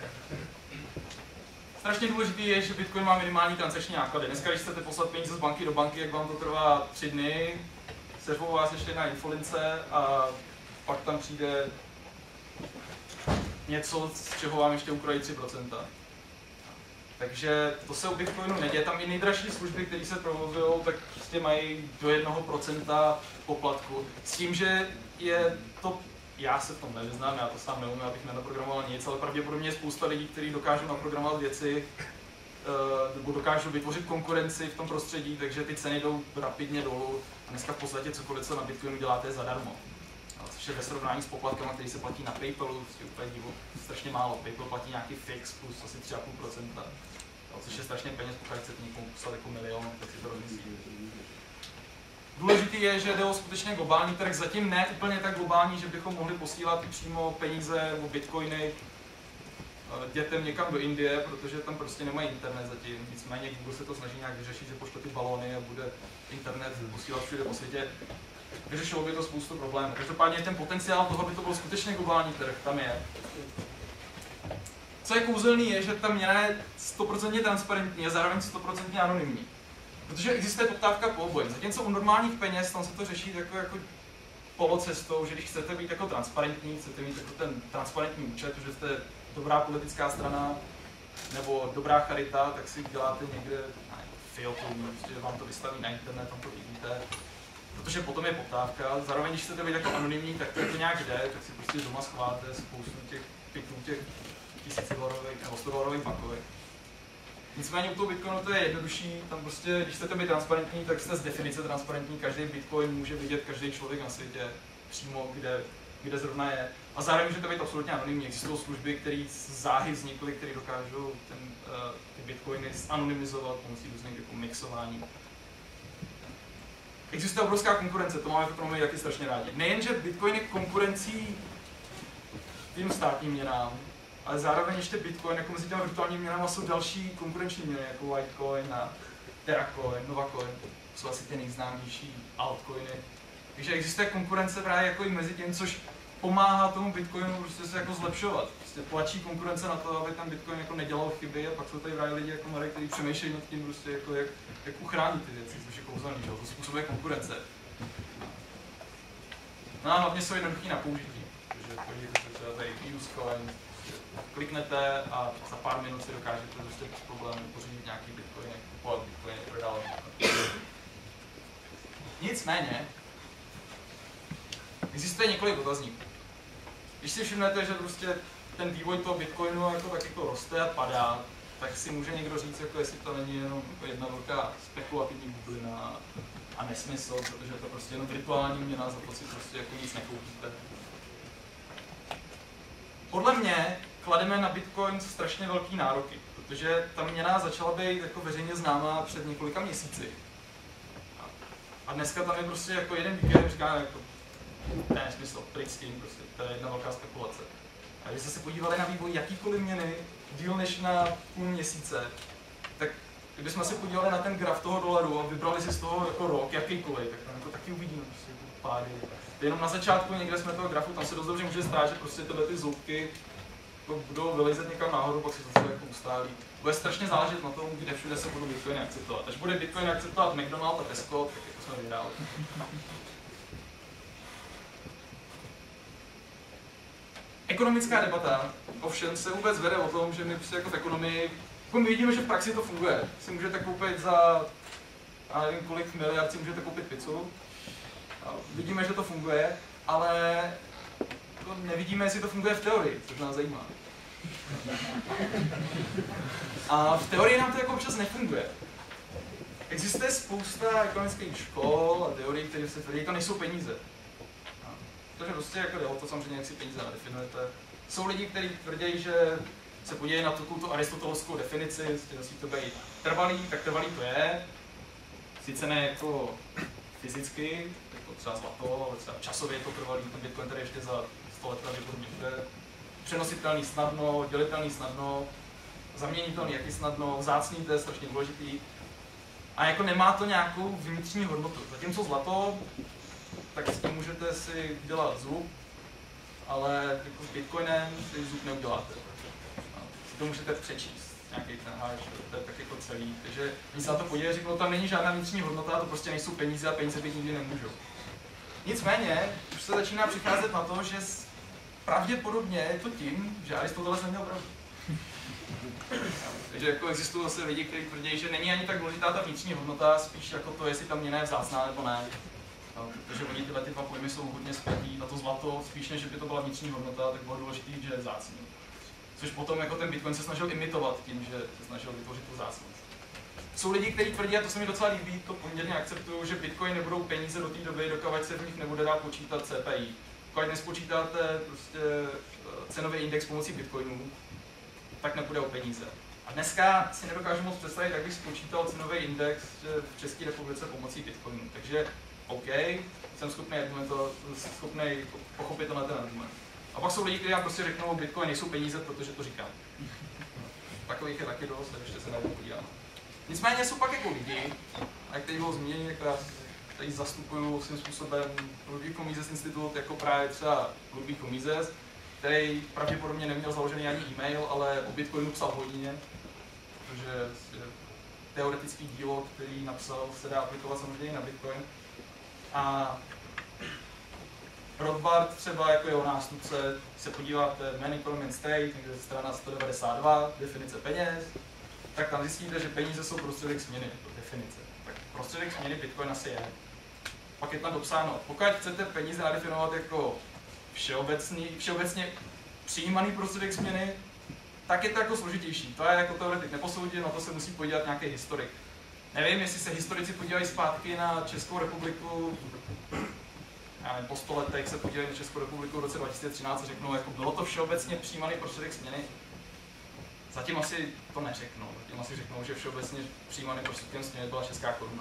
Strašně důležitý je, že Bitcoin má minimální transakční náklady. Dneska, když chcete poslat peníze z banky do banky, jak vám to trvá tři dny, servou vás ještě na infolince a pak tam přijde něco, z čeho vám ještě ukrojí tři procenta. Takže to se u Bitcoinu neděje. Tam i nejdražší služby, které se provozují, tak prostě mají do jednoho procenta poplatku. S tím, že je to, já se v tom nevyznám, já to sám neumím, abych nenaprogramoval nic, ale pravděpodobně je spousta lidí, kteří dokážou naprogramovat věci, nebo dokážou vytvořit konkurenci v tom prostředí, takže ty ceny jdou rapidně dolů. A dneska v podstatě cokoliv, co na Bitcoinu děláte, je zadarmo. Což je ve srovnání s poplatkama, který se platí na PayPalu, je úplně divu, strašně málo. PayPal platí nějaký fix plus asi tři celá pět procenta, což je strašně peněz, pokud chcete někomu poslat jako milion, tak si to rozmyslíte. Důležitý je, že jde o skutečně globální trh, zatím ne úplně tak globální, že bychom mohli posílat přímo peníze nebo bitcoiny dětem někam do Indie, protože tam prostě nemají internet zatím. Nicméně Google se to snaží nějak vyřešit, že pošle ty balóny a bude internet posílat všude po světě. Vyřešilo by to spoustu problémů. Každopádně ten potenciál toho, aby to byl skutečně globální trh, tam je. Co je kouzelný, je, že ta měna je sto procent transparentní a zároveň sto procent anonymní. Protože existuje poptávka po obojem. Zatímco u normálních peněz tam se to řeší jako, jako polocestou, že když chcete být jako transparentní, chcete mít jako ten transparentní účet, že jste dobrá politická strana nebo dobrá charita, tak si děláte někde filtru, že vám to vystaví na internet, tam to vidíte. Protože potom je poptávka, zároveň když chcete být jako anonymní, tak to jako nějak jde, tak si prostě doma schováte spoustu těch pitů, těch tisícidolarových nebo stodolarových bankovek. Nicméně u toho Bitcoinu to je jednodušší, tam prostě, když chcete být transparentní, tak jste z definice transparentní, každý Bitcoin může vidět každý člověk na světě přímo, kde, kde zrovna je. A zároveň můžete být absolutně anonymní, existují služby, které záhy vznikly, které dokážou ten, uh, ty Bitcoiny anonymizovat pomocí různých jako mixování. Existuje obrovská konkurence, to máme v ekonomii taky strašně rádi. Nejenže Bitcoin je konkurencí tím státním měnám, ale zároveň ještě Bitcoin, jako mezi těmi virtuálními měnami jsou další konkurenční měny, jako Litecoin a Terracoin, Novacoin, jsou asi ty nejznámější altcoiny. Takže existuje konkurence právě jako i mezi tím, což pomáhá tomu Bitcoinu prostě se jako zlepšovat. Prostě tlačí konkurence na to, aby ten Bitcoin jako nedělal chyby, a pak jsou tady právě lidi jako Marek, kteří přemýšlejí nad tím, prostě jako jak, jak uchránit ty věci, což je kouzelný, že? To způsobuje konkurence. No a hlavně jsou jednoduchý na použití, takže podívejte se třeba tady Usecoin, kliknete a za pár minut si dokážete prostě bez problémů pořídit nějaký Bitcoin, kupovat Bitcoin, prodávat. Nicméně, existuje několik otazníků. Když si všimnete, že prostě ten vývoj toho Bitcoinu jako tak jako roste a padá, tak si může někdo říct, jako jestli to není jenom jako jedna velká spekulativní bublina a nesmysl, protože to prostě jenom virtuální měna, za to si prostě jako nic nekoupíte. Podle mě klademe na Bitcoin strašně velký nároky, protože ta měna začala být jako veřejně známá před několika měsíci. A dneska tam je prostě jako jeden víkend, říká jako, to je nesmysl, pryč s tím, prostě, to je jedna velká spekulace. A když jste se podívali na vývoj jakýkoliv měny, díl než na půl měsíce, tak kdybychom se podívali na ten graf toho dolaru a vybrali si z toho jako rok, jakýkoliv, tak tam to taky uvidíme, prostě jako pády. Jenom na začátku někde jsme toho grafu, tam se dost dobře může stát, že prostě tyhle ty zoubky jako budou vylezet někam nahoru, pak se zase jako ustálí. Bude strašně záležet na tom, kde všude se budou bitcoiny akceptovat. Až bude bitcoin akceptovat McDonald's a Tesco, tak jako jsme vyhráli. Ekonomická debata ovšem se vůbec vede o tom, že my prostě jako v ekonomii, jako my vidíme, že v praxi to funguje. Si můžete koupit za, já nevím kolik miliard si můžete koupit pizzu. A vidíme, že to funguje, ale to nevidíme, jestli to funguje v teorii, což nás zajímá. A v teorii nám to jako občas nefunguje. Existuje spousta ekonomických škol a teorií, které se tvrdí, to nejsou peníze. Takže prostě jako jde o to samozřejmě, jak si peníze nadefinujete. Jsou lidi, kteří tvrdí, že se podívají na tu, tu aristotelovskou definici, jestli musí to být trvalý, tak trvalý to je. Sice ne jako fyzicky, jako třeba zlato, ale třeba časově je to trvalý, ten Bitcoin tady ještě za sto let pravděpodobně bude. Přenositelný snadno, dělitelný snadno, zaměnitelný jaký snadno, vzácný, to je strašně důležitý. A jako nemá to nějakou vnitřní hodnotu. Zatímco zlato, tak s tím můžete si dělat zub, ale jako s Bitcoinem si zub neuděláte. Si to můžete přečíst, nějaký ten hash, to je tak jako celý. Takže když se na to podívají, řeknou, tam není žádná vnitřní hodnota, to prostě nejsou peníze a peníze být nikdy nemůžou. Nicméně, už se začíná přicházet na to, že pravděpodobně je to tím, že Aristoteles neměl pravdu. Takže jako existují zase lidi, kteří tvrdí, že není ani tak důležitá ta vnitřní hodnota, spíš jako to, jestli ta měna je vzácná nebo ne. No, protože oni tyhle ty dva pojmy jsou hodně spjatý, a to zlato, spíš než by to byla vnitřní hodnota, tak bylo důležité, že je vzácný. Což potom jako ten Bitcoin se snažil imitovat tím, že se snažil vytvořit tu vzácnost. Jsou lidi, kteří tvrdí, a to se mi docela líbí, to poměrně akceptuju, že Bitcoin nebudou peníze do té doby, dokud se v nich nebude dát počítat C P I. Pokud nespočítáte prostě cenový index pomocí Bitcoinů, tak nepůjde o peníze. A dneska si nedokážu moc představit, jak bych spočítal cenový index v České republice pomocí Bitcoinů. Takže OK, jsem schopný argumentovat, schopný pochopit to na ten argument. A pak jsou lidi, kteří nám prostě řeknou, Bitcoin nejsou peníze, protože to říkám. Takových je taky dost, ještě se na to podívám. Nicméně jsou pak jako lidi, a kteří bylo zmíněni, jak tady zastupují svým způsobem Ludwig Mises Institut, jako právě třeba Ludwig Mises, který pravděpodobně neměl založený ani e-mail, ale o Bitcoinu psal v hodině, protože teoretický dílo, který napsal, se dá aplikovat samozřejmě na Bitcoin. A Rothbard třeba jako jeho nástupce, se podíváte Man Economy and State, někde strana sto devadesát dva, definice peněz, tak tam zjistíte, že peníze jsou prostředek směny, to definice. Tak prostředek směny Bitcoin asi je. Pak je tam dopsáno, pokud chcete peníze nadefinovat jako všeobecný, všeobecně přijímaný prostředek směny, tak je to jako složitější. To je jako teoretik neposoudit, na to se musí podívat nějaký historik. Nevím, jestli se historici podívají zpátky na Českou republiku, já nevím, po sto letech se podívají na Českou republiku v roce dva tisíce třináct a řeknou, jako bylo to všeobecně přijímaný prostředek směny. Zatím asi to neřeknou. Zatím asi řeknou, že všeobecně přijímaný prostředkem směny byla česká koruna.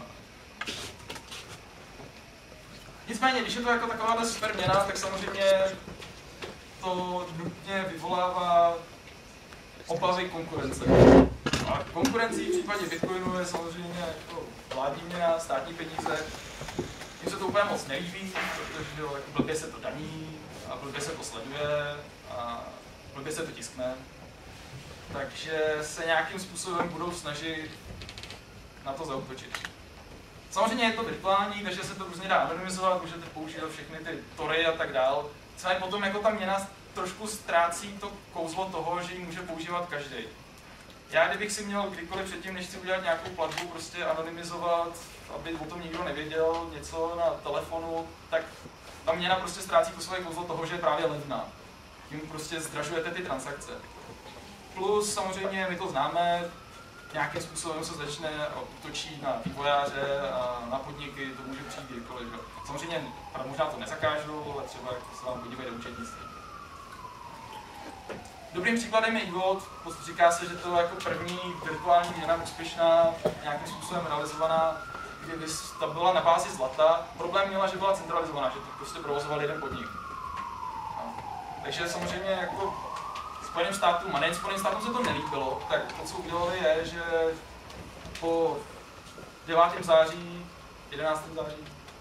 Nicméně, když je to jako taková super měna, tak samozřejmě to nutně vyvolává obavy konkurence. A konkurencí v případě Bitcoinu je samozřejmě jako vládní měna, státní peníze. Mně se to úplně moc nelíbí, protože jo, jako blbě se to daní a blbě se to sleduje a blbě se to tiskne. Takže se nějakým způsobem budou snažit na to zaútočit. Samozřejmě je to virtuální, takže se to různě dá anonymizovat, můžete používat všechny ty tory a tak dál. Nicméně potom jako ta měna trošku ztrácí to kouzlo toho, že ji může používat každý. Já kdybych si měl kdykoliv předtím, než si udělat nějakou platbu, prostě anonymizovat, aby o tom nikdo nevěděl, něco na telefonu, tak ta měna prostě ztrácí to svoje kouzlo toho, že je právě levná. Tím prostě zdražujete ty transakce. Plus samozřejmě my to známe, nějakým způsobem se začne útočit na vývojáře a na podniky, to může přijít kdykoliv. Samozřejmě možná to nezakážu, ale třeba se vám podívají do účetnictví. Dobrým příkladem je eGold, říká se, že to je jako první virtuální měna úspěšná, nějakým způsobem realizovaná, kdyby ta byla na bázi zlata. Problém měla, že byla centralizovaná, že to prostě provozoval jeden podnik. No. Takže samozřejmě jako Spojeným státům, a nejen Spojeným státům se to nelíbilo, tak to, co udělali, je, že po devátém září, jedenáctém září,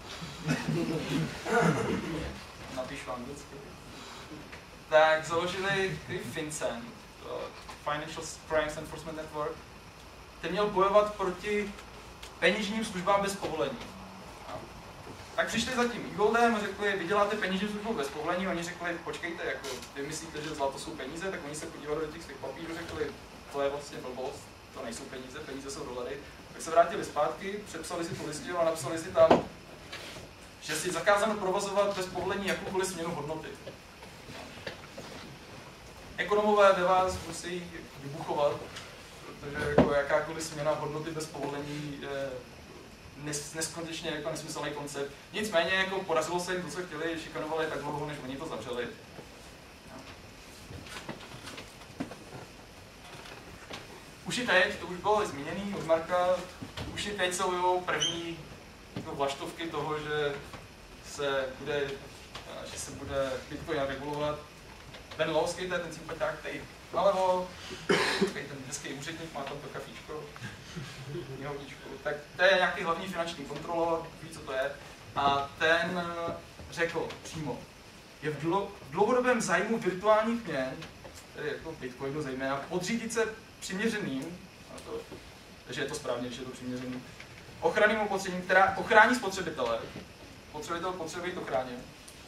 napíšu anglicky, tak založili FinCEN, Financial Crimes Enforcement Network, který měl bojovat proti peněžním službám bez povolení. No. Tak přišli za tím eGoldem a řekli, vy děláte peněžní službu bez povolení, oni řekli, počkejte, jako, vy myslíte, že zlato jsou peníze, tak oni se podívali do těch svých papírů, řekli, to je vlastně blbost, to nejsou peníze, peníze jsou dolary. Tak se vrátili zpátky, přepsali si tu listinu a napsali si tam, že si zakázáno provozovat bez povolení jakoukoliv směnu hodnoty. Ekonomové ve vás musí vybuchovat, protože jako jakákoliv směna hodnoty bez povolení je nes, neskutečně jako nesmyslný koncept. Nicméně jako podařilo se jim to, co chtěli, šikanovali tak dlouho, než oni to zavřeli. Už i teď, to už bylo zmíněný od Marka, už i teď jsou první jako vlaštovky toho, že se bude, že se bude Bitcoin regulovat. Ben Lowsky, to je ten sympatiák, který nalevo, takový ten hezký úředník, má tam to kafíčko, knihovničku, tak to je nějaký hlavní finanční kontrolor, ví, co to je. A ten řekl přímo, je v, dlo, v dlouhodobém zájmu virtuálních měn, tedy jako Bitcoinu zejména, podřídit se přiměřeným, a to, takže je to správně, že je to přiměřený, ochranným opatřením, která ochrání spotřebitele, spotřebitel potřebuje být ochráněn,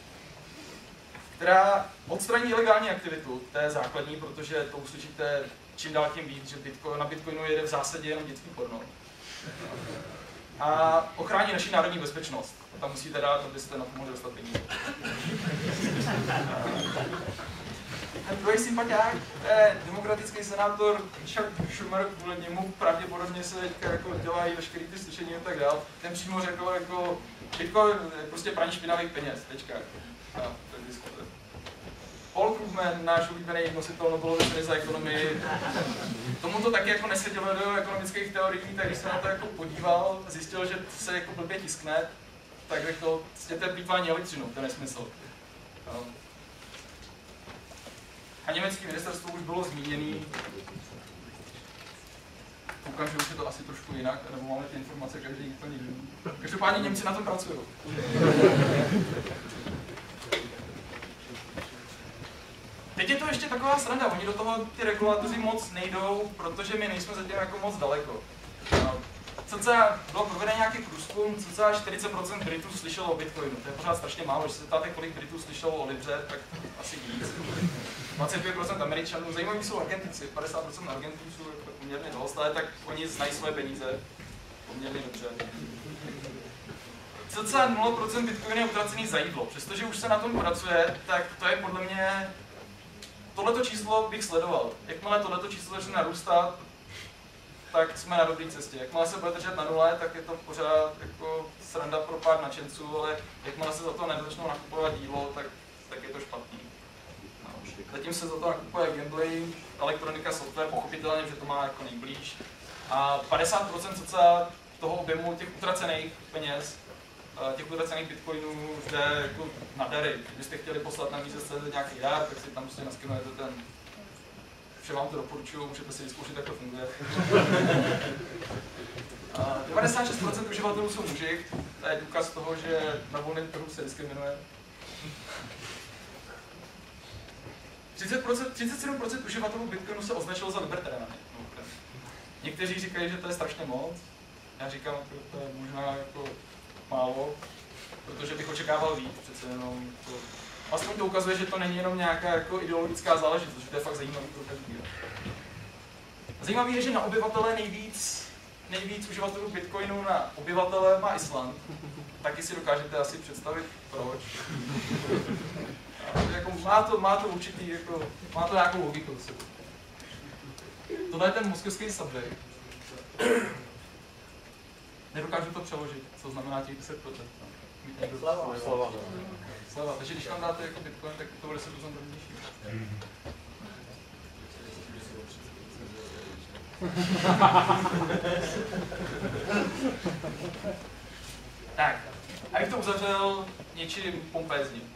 která odstraní ilegální aktivitu, to je základní, protože to uslyšíte čím dál tím víc, že Bitcoin, na Bitcoinu jede v zásadě jenom dětský porno. A ochrání naši národní bezpečnost. Tam musíte dát, abyste na to mohli dostat peníze. Ten druhý sympatiák, to je demokratický senátor Chuck Schumer, kvůli němu pravděpodobně se teďka jako dělají veškerý ty slyšení a tak dál. Ten přímo řekl, jako Bitcoin je prostě praní špinavých peněz, tečka. No, tak diskute. Paul Krugman, náš oblíbený nositel Nobelovy ceny za ekonomii, tomu to taky jako nesedělo do ekonomických teorií, tak když se na to jako podíval, zjistil, že se jako blbě tiskne, tak řekl, to je plýtvání elektřinou, to je nesmysl. No. A německé ministerstvo už bylo zmíněný. Koukám, že už je to asi trošku jinak, nebo máme ty informace každý úplně jiný. Každopádně Němci na tom pracují. Teď je to ještě taková sranda, oni do toho ty regulátoři moc nejdou, protože my nejsme zatím jako moc daleko. Cca bylo proveden nějaký průzkum, cca čtyřicet procent Britů slyšelo o Bitcoinu, to je pořád strašně málo, když se ptáte, kolik Britů slyšelo o Libře, tak asi víc. dvacet pět procent Američanů, zajímaví jsou Argentinci, padesát procent Argentinců je poměrně dost, ale tak oni znají své peníze poměrně dobře. Cca nula procent Bitcoin je utracený za jídlo, přestože už se na tom pracuje, tak to je podle mě, tohleto číslo bych sledoval. Jakmile tohleto číslo začne narůstat, tak jsme na dobré cestě. Jakmile se bude držet na nule, tak je to pořád jako sranda pro pár nadšenců, ale jakmile se za to nezačnou nakupovat jídlo, tak, tak je to špatný. No. Zatím se za to nakupuje gambling, elektronika, software, pochopitelně, že to má jako nejblíž. A padesát procent cca toho objemu těch utracených peněz, těch utracených bitcoinů jde jako na dary. Kdybyste chtěli poslat na míze nějaký dar, tak si tam prostě naskenujete ten. Všem vám to doporučuju, můžete si vyzkoušet, jak to funguje. devadesát šest procent uživatelů jsou muži, to je důkaz toho, že na volném trhu se diskriminuje. třicet sedm procent uživatelů Bitcoinu se označilo za libertariány. Někteří říkají, že to je strašně moc. Já říkám, že to je možná jako málo, protože bych očekával víc, přece jenom to... Aspoň to ukazuje, že to není jenom nějaká jako ideologická záležitost, že to je fakt zajímavý pro každý. Zajímavý je, že na obyvatele nejvíc, nejvíc uživatelů Bitcoinu na obyvatele má Island. Taky si dokážete asi představit, proč. Jako má, to, má to určitý, jako, má to nějakou logiku. Tohle je ten moskevský subway. Nedokážu to přeložit, co znamená těch deset procent. Slava. Slava. Slava. Takže když tam dáte jako Bitcoin, tak to bude deset procent rovnější. Tak, abych to uzavřel něčím pompézním.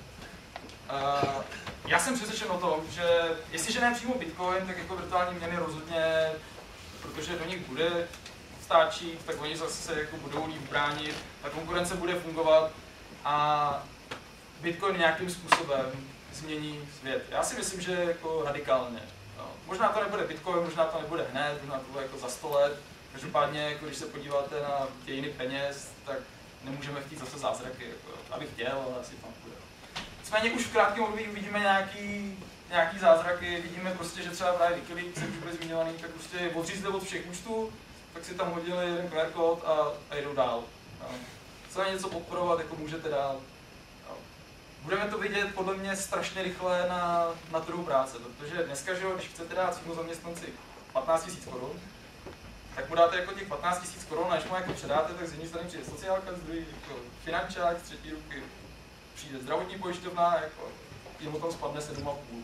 Uh, já jsem přesvědčen o tom, že jestliže ne přímo Bitcoin, tak jako virtuální měny rozhodně, protože do nich bude stáčit, tak oni zase se jako budou líp bránit, ta konkurence bude fungovat a Bitcoin nějakým způsobem změní svět. Já si myslím, že jako radikálně. No, možná to nebude Bitcoin, možná to nebude hned, možná to bude jako za sto let. Každopádně, jako když se podíváte na dějiny peněz, tak nemůžeme chtít zase zázraky, jako, abych chtěl, ale asi to nebude. Nicméně už v krátkém období uvidíme nějaký, nějaký zázraky, vidíme prostě, že třeba právě Wikileaks, jak už byl zmiňovaný, tak prostě odřízli od všech účtů, tak si tam hodili jeden Q R kód a, a jdou dál. No. Chceme něco podporovat, jako můžete dál. No. Budeme to vidět podle mě strašně rychle na, na trhu práce, protože dneska, že když chcete dát svým zaměstnanci patnáct tisíc korun, tak mu dáte jako těch patnáct tisíc korun a když mu jako předáte, tak z jedné strany přijde sociálka, z druhé jako finančák, z třetí ruky přijde zdravotní pojišťovna, jako jemu tam spadne sedm a půl.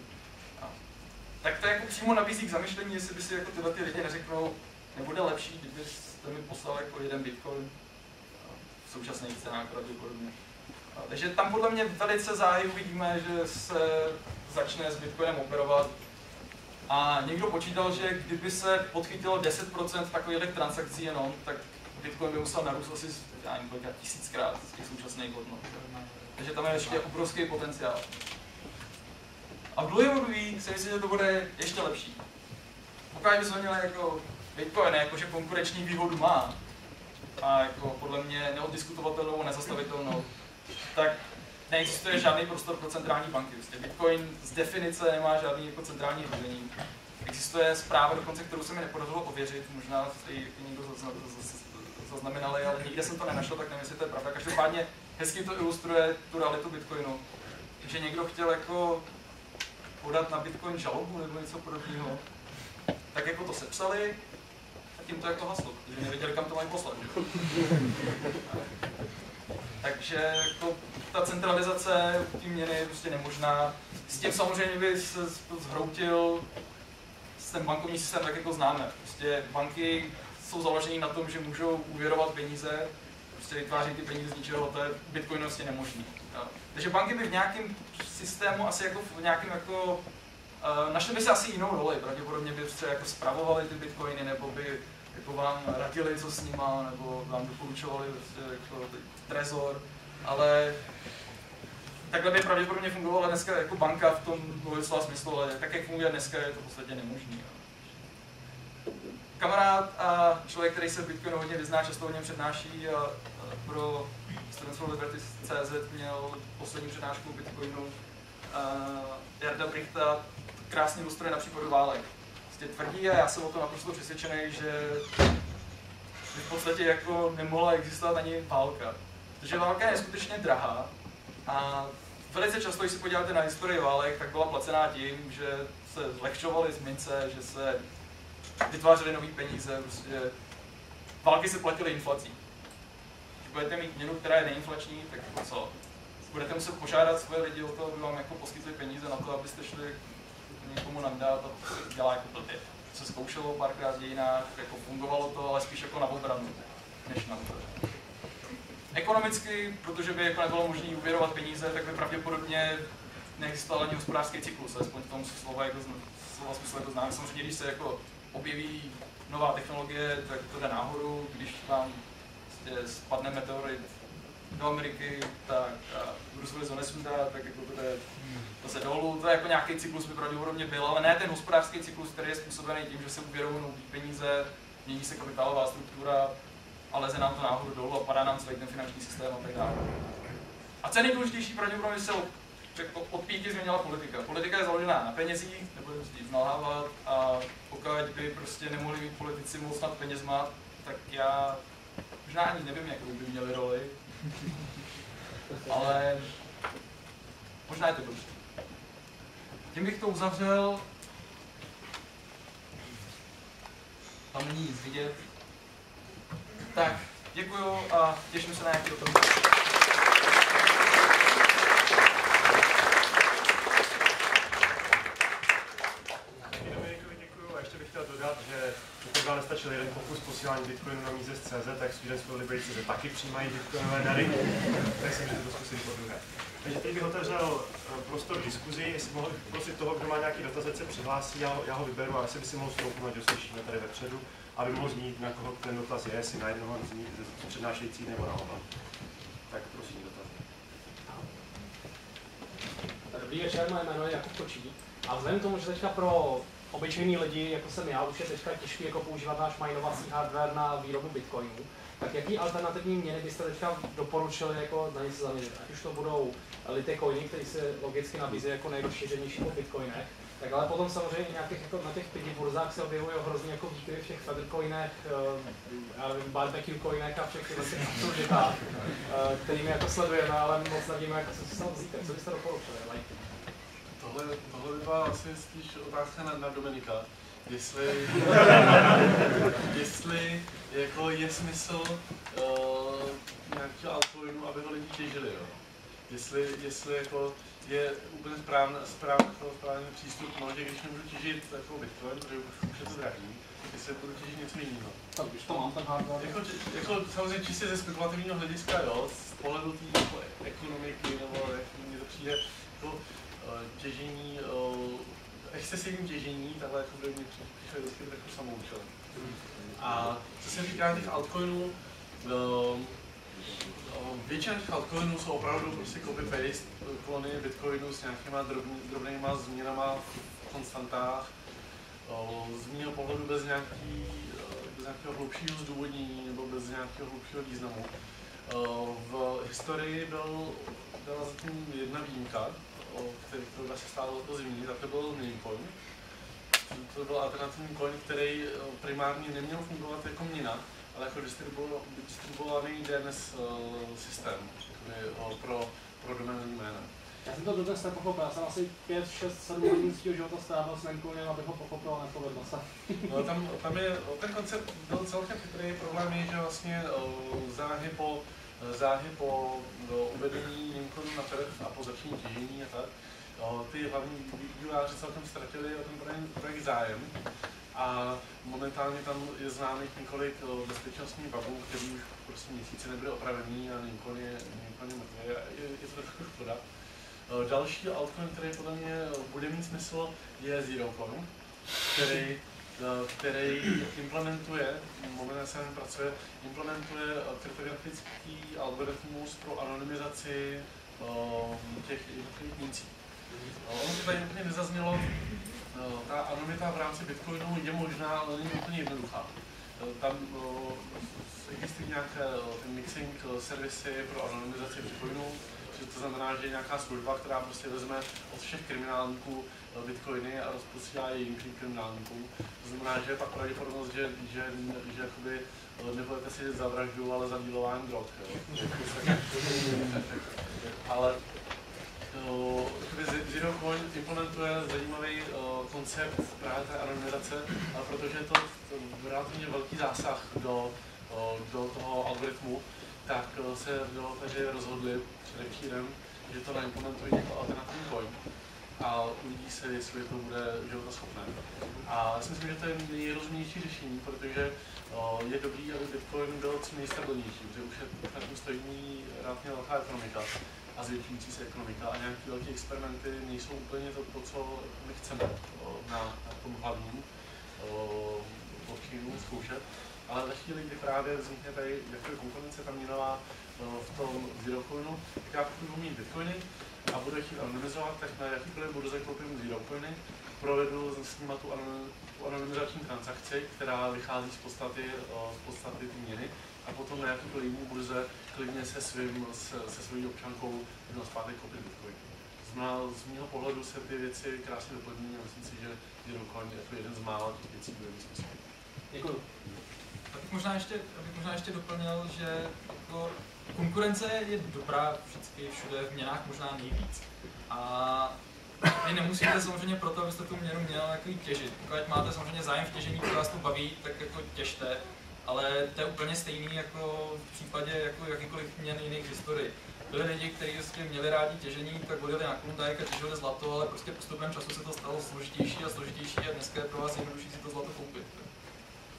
Tak to jako přímo nabízí k zamyšlení, jestli by si jako tyhle ty lidi neřeknou, nebude lepší, kdybyste mi poslal jako jeden bitcoin v současných cenách pravděpodobně. Takže tam podle mě velice záhy uvidíme, že se začne s bitcoinem operovat. A někdo počítal, že kdyby se podchytilo deset procent takových transakcí jenom, tak bitcoin by musel narůst asi několika tisíckrát z těch současných hodnot. Takže tam je ještě obrovský potenciál. A v dlouhém období si myslím, že to bude ještě lepší. Pokud bychom měli jako Bitcoin, jakože konkurenční výhodu má, a jako podle mě neoddiskutovatelnou, nezastavitelnou, tak neexistuje žádný prostor pro centrální banky. Vlastně Bitcoin z definice nemá žádný jako centrální řízení. Existuje zpráva dokonce, kterou se mi nepodařilo ověřit, možná jste někdo zaznamenali, ale nikde jsem to nenašel, tak nevím, jestli to je pravda. Každopádně hezky to ilustruje tu realitu Bitcoinu. Takže někdo chtěl jako podat na Bitcoin žalobu nebo něco podobného, tak jako to sepsali a tím to jako haslo, protože nevěděli, kam to mají poslat. Takže jako ta centralizace té měny je prostě nemožná. S tím samozřejmě by se zhroutil ten bankovní systém, tak jako známe. Prostě banky jsou založeny na tom, že můžou úvěrovat peníze, prostě vytváří ty peníze z ničeho, to je Bitcoin vlastně nemožný. Jo. Takže banky by v nějakém systému, asi jako v nějakém jako, uh, našli by si asi jinou roli, pravděpodobně by prostě jako spravovali ty bitcoiny, nebo by jako vám radili, co s nima, nebo vám doporučovali prostě jako trezor, ale takhle by pravděpodobně fungovala dneska jako banka v tom slova smyslu, ale tak, jak funguje dneska, je to v podstatě nemožné. Kamarád a člověk, který se v Bitcoinu hodně vyzná, často o něm přednáší a pro Students for Liberty tečka cé zet měl poslední přednášku o Bitcoinu uh, Jarda Brichta, krásně ilustruje na případu válek. Prostě tvrdí, a já jsem o tom naprosto přesvědčený, že v podstatě jako nemohla existovat ani válka. Protože válka je neskutečně drahá a velice často, když se podíváte na historii válek, tak byla placená tím, že se zlehčovaly z mince, že se vytvářely nové peníze, prostě války se platily inflací. Když budete mít měnu, která je neinflační, tak jako co? Budete muset požádat svoje lidi o to, aby vám jako poskytli peníze na to, abyste šli někomu nadat a to dělá jako blbě. Se zkoušelo párkrát v dějinách, jako fungovalo to, ale spíš jako na obranu, než na útok. Ekonomicky, protože by jako nebylo možné úvěrovat peníze, tak by pravděpodobně neexistoval ani hospodářský cyklus, alespoň v tom slova, jako, slova smyslu jako známe. Samozřejmě, když se jako objeví nová technologie, tak to jde nahoru, když vám prostě spadne meteorit do Ameriky, tak Bruce Willis ho nesundá, tak jako to jde zase dolů. To je jako nějaký cyklus by pravděpodobně byl, ale ne ten hospodářský cyklus, který je způsobený tím, že se uvěrují nové peníze, mění se kapitálová struktura, a leze nám to nahoru dolů a padá nám celý ten finanční systém a tak dále. A co je nejdůležitější, pravděpodobně se od, od píky změnila politika. Politika je založená na penězích, nebudeme si nic nalhávat, a pokud by prostě nemohli mít politici moc nad penězma, tak já možná ani nevím, jakou by měli roli, ale možná je to dobře. Tím bych to uzavřel. Tam není nic vidět. Tak, děkuju a těším se na nějaký otázky. Dominikovi děkuju a ještě bych chtěl dodat, že zkoušeli jeden pokus posílání bitcoinu na mízes tečka cé zet, tak Students for Liberty tečka cé zet taky přijímají bitcoinové dary, tak si můžete to zkusit po druhé. Takže teď bych otevřel prostor k diskuzi, jestli mohl prosit toho, kdo má nějaký dotaz, se přihlásí, já ho, já ho vyberu a jestli by si mohl stoupnout, že slyšíme tady vepředu, aby mohl znít, na koho ten dotaz je, jestli na jednoho zní ze přednášející nebo na oba. Tak prosím dotaz. Dobrý večer, moje jméno je Jakub Kočí. A vzhledem k tomu, že teďka pro obyčejný lidi, jako jsem já, už je teďka těžké jako používat náš minovací hardware na výrobu bitcoinů, tak jaký alternativní měny byste teďka doporučili jako na něco zaměřit? Ať už to budou lité coiny, které se logicky nabízí jako nejrozšířenější po bitcoinech, tak ale potom samozřejmě nějakých, jako na těch pidi burzách se objevují hrozně jako výkyvy v těch feathercoinech, já nevím, barbecue coinech a všech těch absurditách, kterými jako sledujeme, ale moc nevíme, jak se z toho vzít. Co byste doporučili? Tohle, tohle by byla asi spíš otázka na, na Dominika. Jestli, jestli jako je smysl uh, nějakého altcoinu, aby ho lidi těžili. Jo? Jestli, jestli jako je úplně správný, správný, správný přístup, no, že když nemůžu těžit jako bitcoin, protože už je to drahý, jestli budu těžit něco jiného. Tak když to mám ten hardware. Jako, jako samozřejmě čistě ze spekulativního hlediska, jo, z pohledu té jako ekonomiky, nebo jak mi to přijde, jako, těžení, excesivní těžení, takhle jako by mě přišlo vždycky trochu samoučel. A co se týká těch altcoinů, většina těch altcoinů jsou opravdu prostě copy-paste klony bitcoinu s nějakýma drobný, drobnýma změnama v konstantách. Z mého pohledu bez, nějaký, bez nějakého hlubšího zdůvodnění nebo bez nějakého hlubšího významu. V historii byl, byla zatím jedna výjimka, kterou se stálo to zmínit, a to byl Namecoin. To byl alternativní coin, který primárně neměl fungovat jako měna, ale jako distribuovaný D N S systém pro, pro doménní jména. Já jsem to dodnes nepochopil, já jsem asi pět, šest, sedm hodin svého života strávil s Namecoinem, abych ho pochopil a nepovedl se. No, tam, tam je, ten koncept byl celkem chytrý, problém je, že vlastně záhy po záhy po no, uvedení Namecoinu na trh a po začení těžení a tak, no, ty hlavní vývojáři celkem ztratili o ten projekt zájem a momentálně tam je známých několik bezpečnostních bugů, které už prostě měsíce nebyly opravený a Namecoin je, Namecoin je mrtvý a je, je to trošku škoda. Další altcoin, který podle mě bude mít smysl, je Zerocoin, který který implementuje, momentálně se pracuje, implementuje kryptografický algoritmus pro anonymizaci těch jednotlivých mincí. Ono to tady úplně nezaznělo, ta anonymita v rámci Bitcoinu je možná, ale není úplně jednoduchá. Tam existují nějaké mixing servisy pro anonymizaci Bitcoinu, to znamená, že je nějaká služba, která prostě vezme od všech kriminálníků bitcoiny a rozposílá je jiným kriminálníkům. To znamená, že je pak pravděpodobnost, že, že, že jakoby nebudete si za vraždu, ale za dílování drog. Ale Zerocoin implementuje zajímavý koncept právě té anonymizace, ale protože je to relativně velký zásah do, do toho algoritmu, tak se developeři rozhodli předevčírem, že to naimplementují jako alternativní coin a uvidí se, jestli to bude životaschopné. A já si myslím, že to je nejrozumnější řešení, protože o, je dobrý, aby Bitcoin byl co nejstabilnější, protože už je na tom stojí relativně velká ekonomika a zvětšující se ekonomika a nějaké velké experimenty nejsou úplně to, to co my chceme o, na, na tom hlavním blockchainu zkoušet. Ale ve chvíli, kdy právě vznikne tady jaká konkurence tam měnová v tom Zerocoinu, tak já pokud budu mít bitcoiny a budu chtít anonymizovat, tak na jakýkoliv burze koupím Zerocoiny, provedu s nimi tu anonymizační transakci, která vychází z podstaty, z podstaty ty měny, a potom na jakýkoliv jiný burze klidně se svým, se, se svojí občankou na zpátek koupit bitcoin. Znamená, z mého pohledu se ty věci krásně doplňují a myslím si, že Zerocoin je to jeden z mála těch věcí, které mi smysl. Děkuji. Abych možná ještě, abych možná ještě doplnil, že jako konkurence je dobrá vždycky všude v měnách možná nejvíc. A vy nemusíte samozřejmě proto, abyste tu měnu měl jako těžit. Pokud máte samozřejmě zájem v těžení, pokud vás to baví, tak jako těžte. Ale to je úplně stejný jako v případě jako jakýkoliv měn jiných v historii. Byli lidi, kteří měli rádi těžení, tak odjeli na Klondike a těžili zlato, ale prostě postupem času se to stalo složitější a složitější a dneska je pro vás jednodušší si to zlato koupit.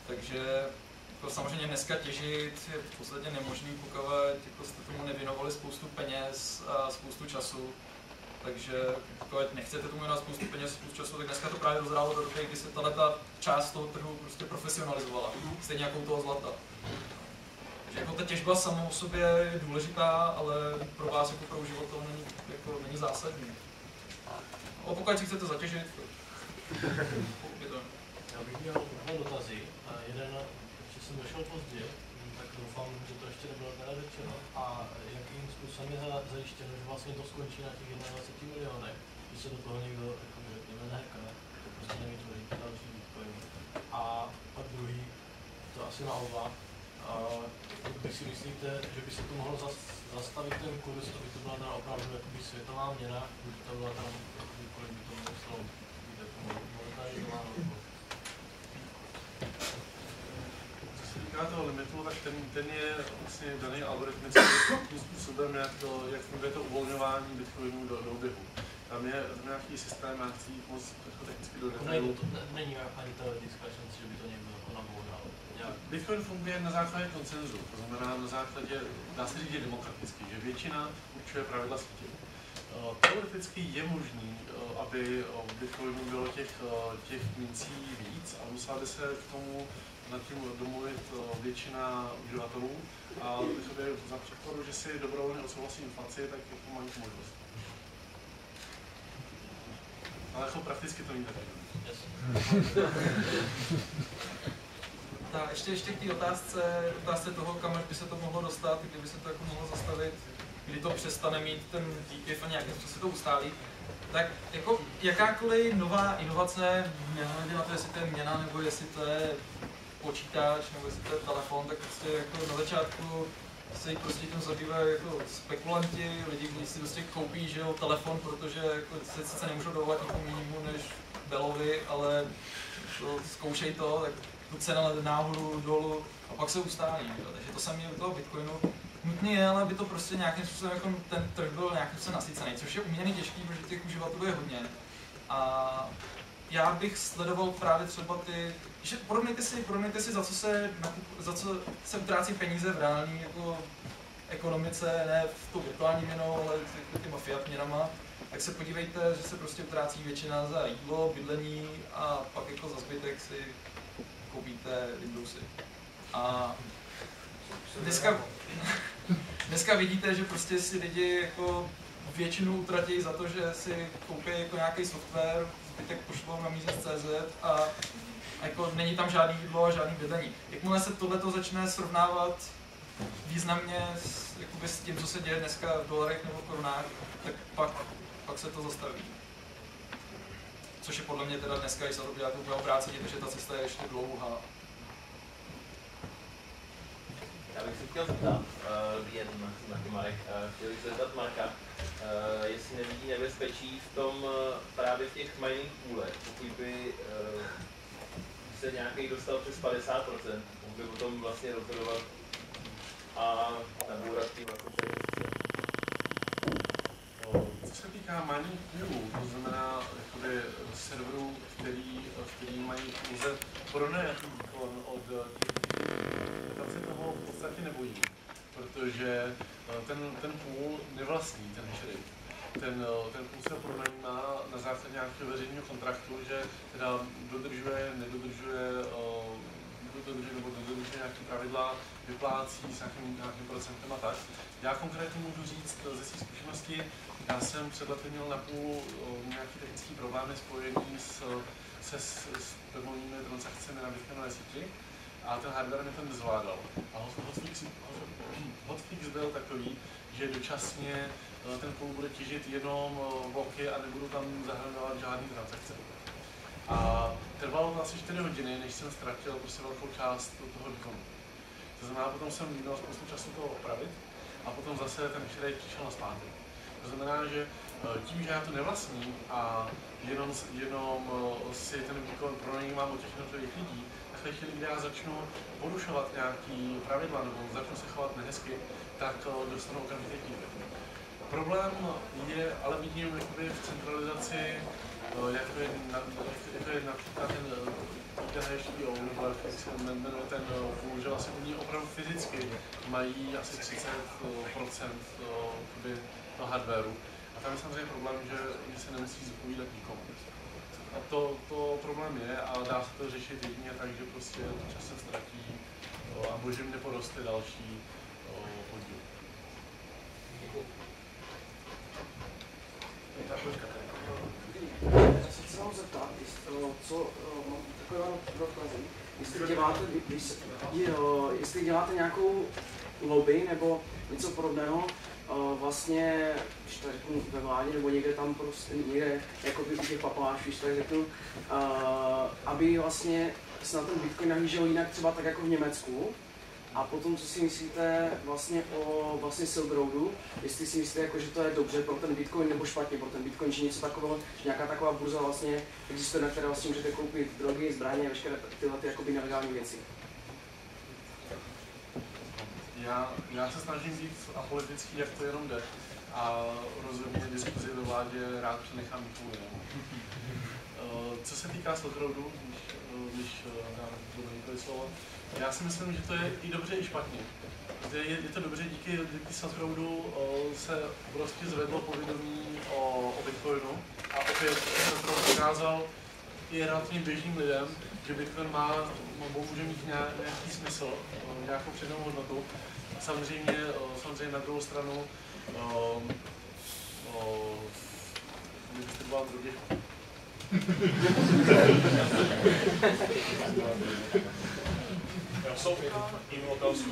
Takže to samozřejmě dneska těžit je v podstatě nemožný, pokud jako jste tomu nevěnovali spoustu peněz a spoustu času. Takže pokud nechcete tomu věnovat spoustu peněz a spoustu času, tak dneska to právě dozrálo do doby, kdy se tato část toho trhu prostě profesionalizovala. Stejně jako u toho zlata. Takže jako ta těžba sama o sobě je důležitá, ale pro vás jako pro život to není, jako, není zásadní. A pokud si chcete zatěžit, je to. Já bych měl dva dotazy. Jeden, že jsem došel pozdě, tak doufám, že to ještě nebylo teda řečeno. A jakým způsobem je zajištěno, že vlastně to skončí na těch dvacet jedna milionech, že se do toho někdo, jako řekněme, nehekne, to prostě nevytvoří další bitcoiny. A pak druhý, to asi na oba, když si myslíte, že by se to mohlo zastavit ten kurz, aby to byla teda opravdu jakoby světová měna, buď to byla tam, kolik by to muselo být jako monetarizováno. Co se týká toho limitu, tak ten, ten je vlastně daný algoritmickým způsobem, jak, to, jak funguje to uvolňování bitcoinů do, do oběhu. Tam je nějaký systém, nechci jít moc technicky do detailu. To není ani teoretická šance, že by to někdo jako nabourál. Bitcoin funguje na základě konsenzu, to znamená na základě, dá se říct, demokraticky, že většina určuje pravidla sítě. Teoreticky je možný, aby v Bitcoinu bylo těch, těch mincí víc, a musela by se k tomu nad tím domluvit většina uživatelů, a za předpokladu, že si dobrovolně odsouhlasí inflaci, tak jako mají tu možnost. Ale jako prakticky to není tak. Ta, ještě, ještě k té otázce, otázce toho, kam až by se to mohlo dostat, kdyby se to jako mohlo zastavit, kdy to přestane mít ten výkyv a nějakým způsobem se to ustálí. Tak jako jakákoliv nová inovace, nehledě na to, jestli to je měna, nebo jestli to je počítač, nebo jestli to je telefon, tak prostě jako na začátku se jich prostě tím zabývají jako spekulanti, lidi, kteří si prostě koupí, že jo, telefon, protože jako se sice nemůžou dovolat nikomu jinému než Bellovi, ale to, zkoušej to, tak tu cena nahoru, dolů a pak se ustálí. Jo. Takže to samé u toho Bitcoinu. Nutně je, ale aby to prostě nějakým způsobem jako ten trh byl nějakým způsobem nasycený, což je uměrně těžký, protože těch uživatelů je hodně. A já bych sledoval právě třeba ty, že porovnejte si, porovnejte si za co se, za co se utrácí peníze v reální jako ekonomice, ne v tou virtuální měnou, ale jako těma fiat měnama, tak se podívejte, že se prostě utrácí většina za jídlo, bydlení a pak jako za zbytek si koupíte Windowsy. A dneska, dneska vidíte, že prostě si lidi jako většinu utratí za to, že si koupí jako nějaký software, zbytek pošlou na mízes tečka cé zet a jako není tam žádný jídlo a žádný bydlení. Jakmile se tohleto začne srovnávat významně s, jakoby s tím, co se děje dneska v dolarech nebo v korunách, tak pak, pak se to zastaví. Což je podle mě teda dneska, když se to dělá úplně obráceně, takže ta cesta je ještě dlouhá. Já bych se chtěl zeptat, uh, jen na Marek, uh, chtěl bych se zeptat Marka, uh, jestli nevidí nebezpečí v tom uh, právě v těch mining poolech, pokud by uh, se nějaký dostal přes padesát procent, mohl by o tom vlastně rozhodovat a nabourat tím jako Co se týká mining poolů, to znamená jakoby serverů, který, který mají pouze porovnaný výkon od tam se toho v podstatě nebojí, protože ten, ten pool nevlastní ten hash rate. Ten, ten pool se pronajímá na základě nějakého veřejného kontraktu, že teda dodržuje, nedodržuje, dodržuje nebo dodržuje nějaké pravidla, vyplácí s nějakým, nějakým procentem a tak. Já konkrétně můžu říct ze své zkušenosti, já jsem před lety měl na půl nějaké technické problémy spojené s, se s, s pevnými transakcemi na Bitcoinové síti a ten hardware mi to nezvládal. A hotfix, hotfix byl takový, že dočasně ten půl bude těžit jenom bloky a nebudu tam zahrnovat žádný transakce. A trvalo to asi čtyři hodiny, než jsem ztratil prostě velkou část toho výkonu. To znamená, potom jsem měl spoustu času to opravit a potom zase ten hash rate přišel na zpátek. To znamená, že tím, že já to nevlastním a jenom, jenom si ten výkon pronajímám od těch jednotlivých lidí, tak ve chvíli, kdy já začnu porušovat nějaký pravidla nebo začnu se chovat nehezky, tak dostanu okamžitě feedback. Problém je, ale vidím v centralizaci, jako je, jako je například ten Gigahash I O, nebo jak se jmenuje ten pool, že vlastně oni opravdu fyzicky mají asi třicet procent toho hardwareu. A tam je samozřejmě problém, že, že se nemusí zpovídat nikomu. A to, to problém je a dá se to řešit jedině tak, že prostě čas se ztratí a bože mě poroste další podíl. Já se chci vám zeptat, co mám takové dotazy, jestli děláte, jestli děláte nějakou lobby nebo něco podobného, vlastně, když to řeknu ve vládě nebo někde tam prostě, někde jako by u těch papalášů, když to řeknu, aby vlastně se na ten Bitcoin nahlíželo jinak třeba tak jako v Německu. A potom, co si myslíte vlastně o vlastně Silk Roadu, jestli si myslíte, jako, že to je dobře pro ten Bitcoin nebo špatně pro ten Bitcoin, či něco takového, že nějaká taková burza vlastně existuje, na které vlastně můžete koupit drogy, zbraně, veškeré tyhle ty jakoby nelegální věci. Já, já se snažím být apolitický, jak to jenom jde. A rozhodně diskuzi ve vládě rád přenechám nikomu jinému. Co se týká Silk Roadu, když, když dám to slovo, já si myslím, že to je i dobře, i špatně. Je, je to dobře, díky, díky Silk Roadu se obrovsky zvedlo povědomí o, o Bitcoinu a opět Silk Road ukázal i relativně běžným lidem, že Bitcoin má, může mít nějaký smysl, nějakou přidanou hodnotu. Samozřejmě, samozřejmě na druhou stranu distribuoval drogy. Já jsem jinou otázku.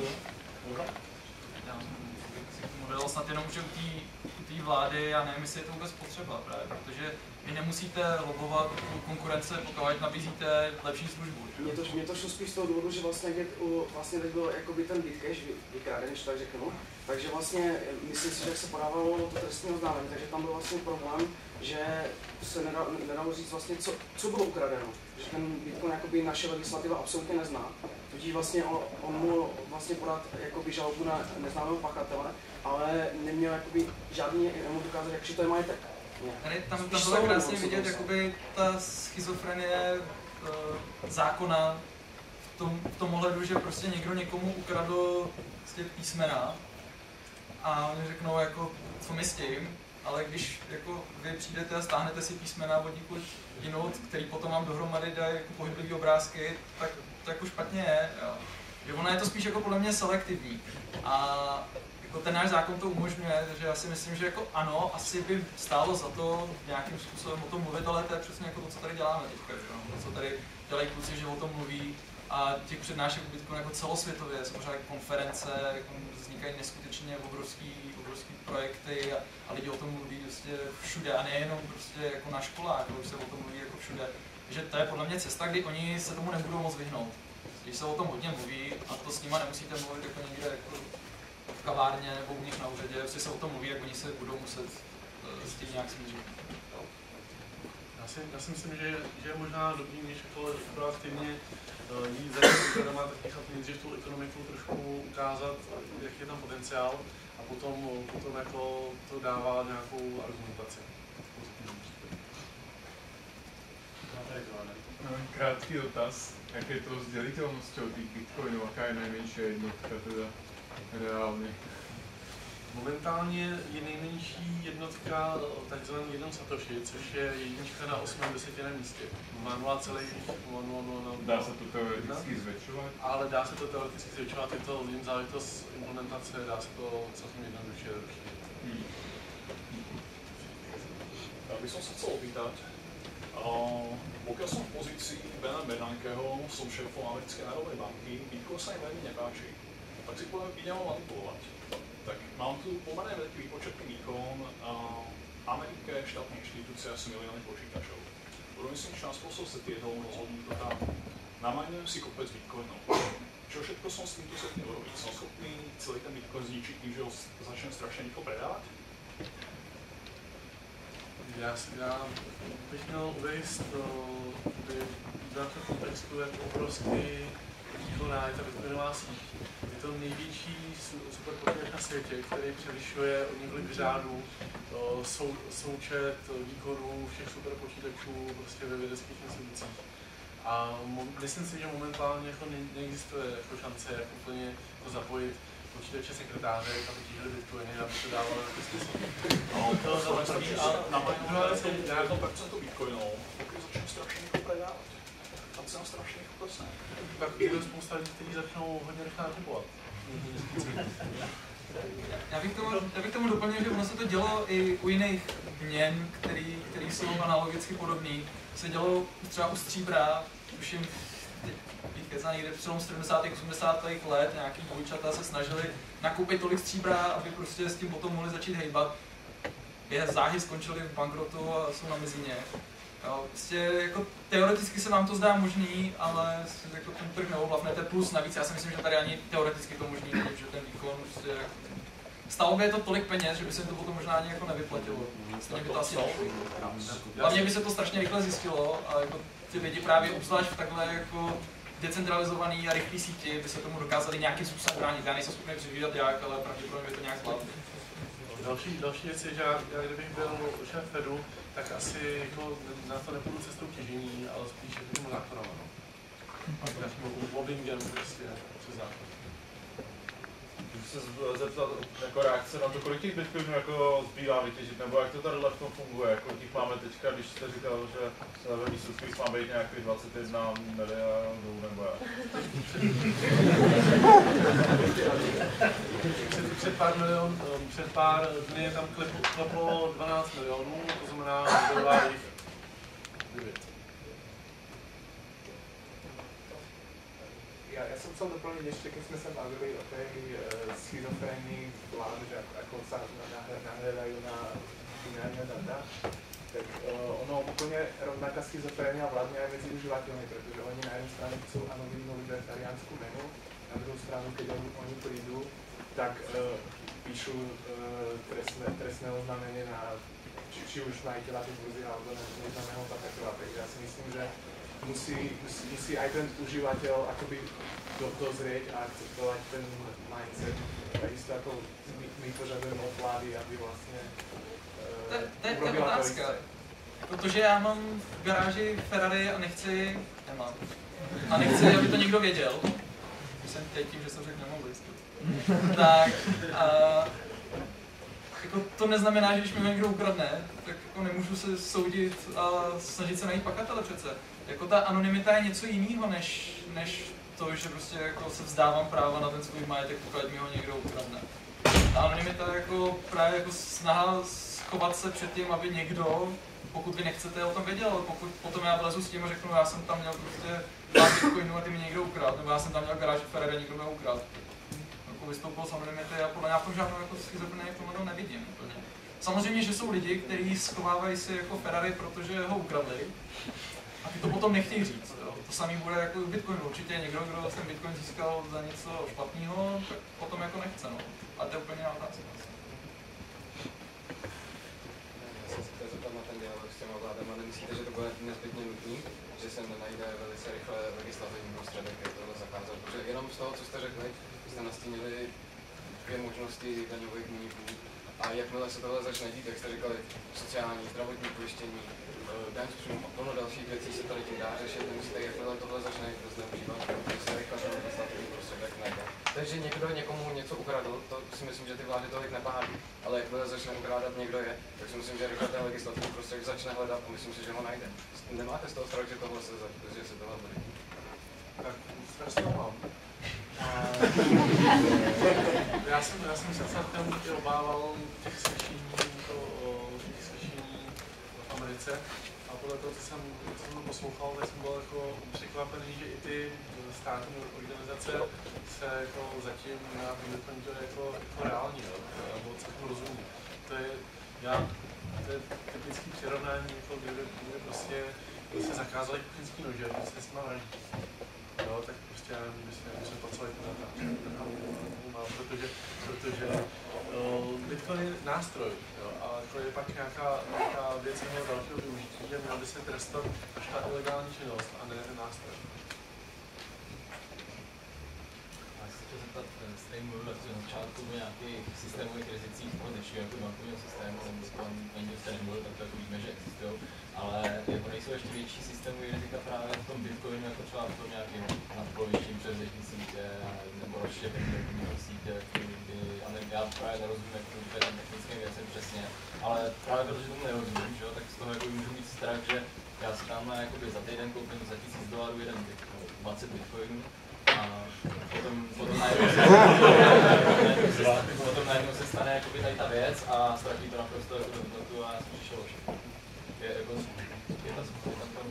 Mluvil snad jenom, že u té vlády, já nevím, jestli je to vůbec potřeba právě, protože vy nemusíte lobovat u konkurence, pokud nabízíte lepší službu. Mně to, mě to šlo spíš z toho důvodu, že vlastně, vlastně teď byl jakoby ten Bitcash vykráden, když tak řeknu. Takže vlastně myslím si, že jak se podávalo to trestní oznámení, takže tam byl vlastně problém, že se nedalo, nedalo říct vlastně, co, co bylo ukradeno. Že ten Bitcoin jakoby naše legislativa absolutně nezná. Tudíž vlastně on, on mohl vlastně podat jakoby žalobu na neznámého pachatele, ale neměl jakoby žádný, nemohl dokázat, jak, že to je majetek. Tady tam, tam bylo krásně vidět jakoby ta schizofrenie uh, zákona v tom, v tom ohledu, že prostě někdo někomu ukradl prostě písmena a oni řeknou jako, co my s tím, ale když jako vy přijdete a stáhnete si písmena od někud jinou, který potom vám dohromady dají jako pohyblivý obrázky, tak to jako špatně je. Jo. Že ono je to spíš jako podle mě selektivní. A jako ten náš zákon to umožňuje, takže já si myslím, že jako ano, asi by stálo za to nějakým způsobem o tom mluvit, ale to je přesně jako to, co tady děláme teďka, že no? To, co tady dělají kluci, že o tom mluví a těch přednášek o Bitcoinu jako celosvětově, jsou pořád konference, jako vznikají neskutečně obrovský, obrovský projekty a, a lidi o tom mluví prostě všude a nejenom prostě jako na školách, ale už se o tom mluví jako všude. Takže to je podle mě cesta, kdy oni se tomu nebudou moc vyhnout. Když se o tom hodně mluví a to s nima nemusíte mluvit jako někde jako v kavárně nebo u nich na úřadě, jestli se o tom mluví, jak oni se budou muset uh, s tím nějak smířit. Já si, já si myslím, že, že je možná dobrý, když jako proaktivně uh, jít za tím úřadama, tak nechat nejdřív tu ekonomiku trošku ukázat, jaký je tam potenciál a potom, potom jako to dává nějakou argumentaci. Krátký dotaz, jak je to s dělitelností tých bitcoinů, jaká je nejmenší jednotka teda reálně? Momentálně je nejmenší jednotka takzvaný jeden satoshi, což je jednička na osmém desetiném místě. Má nula celá nula nula nula. Dá se to teoreticky zvětšovat? Ale dá se to teoreticky zvětšovat, je to jen záležitost implementace, dá se to celkem jednoduše rozšířit. Hmm. Já bych se chcel opýtať, Uh, pokiaľ som v pozícii Bena Bernankeho, som šéfom Americkej národnej banky, Bitcoin sa im veľmi nepáči, tak si poviem, idem ho manipulovať. Tak mám tu pomerne veľký výpočetný výkon, uh, Amerike štátna inštitúcia sú milióny počítačov. Budú myslím, že na spôsob sa tie jednou rozhodnú to tam. Namajnujem si kopec Bitcoinov. Čo všetko som s týmto schopný urobiť? Som schopný celý ten Bitcoin zničiť tým, že ho začnem strašne rýchlo predávať? Já, já bych měl uvést do kontextu, jak obrovský výkonná je ta bitcoinová síť. Je to největší superpočítač na světě, který převyšuje o několik řádů sou, součet výkonů všech superpočítačů prostě ve vědeckých institucích. A mo- myslím si, že momentálně jako ne- neexistuje jako šance, jak úplně to zapojit počítače sekretáře, aby tíhli bitcoiny, aby to dávalo jako smysl. No, to záleží a na majnu nějakou procento bitcoinů, pokud začnou strašně jako predávat. Tam se nám strašně jako klesne. Tak bude spousta lidí, kteří začnou hodně rychle nakupovat. Já bych, tomu, já bych tomu doplnil, že ono se to dělo i u jiných měn, který, který jsou analogicky podobný. Se dělo třeba u stříbra, tuším, kecá někde přelom sedmdesátých osmdesátých let, nějaký dvojčata se snažili nakoupit tolik stříbra, aby prostě s tím potom mohli začít hejbat. Během záhy skončili v bankrotu a jsou na mizině. Jo, prostě jako teoreticky se vám to zdá možný, ale jako ten trh neovlivňujete, plus navíc já si myslím, že tady ani teoreticky to možný není, že ten výkon prostě stalo by je to tolik peněz, že by se to potom možná ani jako nevyplatilo. Stejně by to asi nešlo. Hlavně by se to strašně rychle zjistilo a jako ty lidi právě obzvlášť v takhle jako decentralizovaný a rychlý síti by se tomu dokázali nějakým způsobem bránit. Já nejsem schopný předvídat jak, ale pravděpodobně by to nějak zvládli. Další, další věc je, že já, já kdybych byl šéf Fedu, tak asi jako na to nepůjdu cestou těžení, ale spíš jako zákonem. No. Takovým lobbingem prostě přes zákon. Můžu se zeptat jako reakce na to, kolik těch bitcoinů jako zbývá vytěžit, nebo jak to tady v tom funguje, kolik těch máme teďka, když jste říkal, že ve výsledku má být nějakých dvacet jedna miliardů, nebo jak? před, před, pár milion, před pár dny tam kleplo dvanáct milionů, to znamená dolar jich devět. Já, já jsem chcel doplnit ještě, když jsme se bavili o té uh, schizofrenii vlád, že jako se nahledají na binární data, tak uh, ono úplně rovnaká schizofrenia vládne aj medzi užívateľmi, protože oni na jednu stranu chcú anonymnú libertariánsku menu, na druhou stranu, keď oni, oni prídu, tak uh, píšu uh, trestné, trestné oznámenie na či, či už majiteľa tých vozidel alebo na neznámeho pachateľa. Takže ja si myslím, že musí, musí, musí aj ten užívateľ akoby do, dozrieť a akceptovať ten mindset. Takisto ako my, my požadujeme od vlády, aby vlastne uh, to, to je ta otázka. Protože já mám v garáži Ferrari a nechci, nemám, a nechci, aby to někdo věděl. Jsem teď tím, že jsem řekl nemohl jistý. Tak a, jako to neznamená, že když mi někdo ukradne, tak jako nemůžu se soudit a snažit se najít pachatele přece. Jako ta anonymita je něco jiného, než, než to, že prostě jako se vzdávám práva na ten svůj majetek, pokud mi ho někdo ukradne. Ta anonymita je jako právě jako snaha schovat se před tím, aby někdo, pokud vy nechcete o tom věděl, ale pokud potom já vlezu s tím a řeknu, já jsem tam měl prostě dva bitcoinů a ty mi někdo ukradl, nebo já jsem tam měl garáži Ferrari a někdo mě ukradl. Jako vystoupil z anonymity a podle mě v tom žádnou jako schizofrenii v nevidím úplně. Samozřejmě, že jsou lidi, kteří schovávají si jako Ferrari, protože ho ukradli a ty to potom nechtějí říct. Jo. To samé bude jako u Bitcoinu. Určitě někdo, kdo ten Bitcoin získal za něco špatného, tak potom jako nechce. No. A to je úplně jiná otázka. Já jsem se chtěl zeptat na ten dialog s těma vládama. Nemyslíte, že to bude nezbytně nutný, že se nenajde velice rychle legislativní prostředek, jak tohle zakázat? Protože jenom z toho, co jste řekli, jste nastínili dvě možnosti daňových úniků. A jakmile se tohle začne dít, jak jste říkali, sociální, zdravotní pojištění, daň z příjmu a plno dalších věcí se tady tím dá řešit, nemyslíte, jakmile tohle začne někdo zneužívat, protože se rychle ten legislativní prostředek najde. Takže někdo někomu něco ukradl, to si myslím, že ty vlády tolik nepálí, ale jakmile začne ukrádat někdo je, tak si myslím, že rychle ten legislativní prostředek začne hledat a myslím si, že ho najde. Nemáte z toho strach, že tohle se začne, že se tohle bude? Tak strašně mám. já, jsem, já jsem se celkem obával těch slyšení, to, těch slyšení v Americe a podle toho, co jsem, co jsem poslouchal, tak jsem byl jako překvapený, že i ty státní organizace se jako zatím na Bitcoin to je jako, jako reální, nebo celkem rozumí. To je, já, to je typický přirovnání, jako kdyby, kdyby prostě se zakázali kuchyňský nože, když se s nima vraždí. Jo, tak prostě já nevím, jestli musím pracovat na tom, protože, protože uh, Bitcoin je nástroj, jo, a to je pak nějaká, nějaká věc jeho dalšího využití a měla by se trestat až ta ilegální činnost a ne ten nástroj. Já se chci zeptat, jste jim mluvil na začátku o nějakých systémových rizicích toho dnešního jako bankovního systému, nebo ani jste nemluvil, tak to jako víme, že existují, ale jako nejsou ještě větší systémové rizika právě v tom tom Bitcoinu jako třeba v tom nějakým nadpolovičním převzetí sítě nebo rozštěpení sítě, kdy, a ne, já právě nerozumím jako těm technickým věcem přesně, ale právě protože tomu nerozumím, že jo, tak z toho jako můžu mít strach, že já si tam jakoby za týden koupím za tisíc dolarů jeden bitcoin, dvacet bitcoinů a potom, potom najednou se, potom najednou se stane jakoby tady ta věc a ztratí to naprosto jako do hodnotu a já jsem přišel o všechno. Je jako, je to tam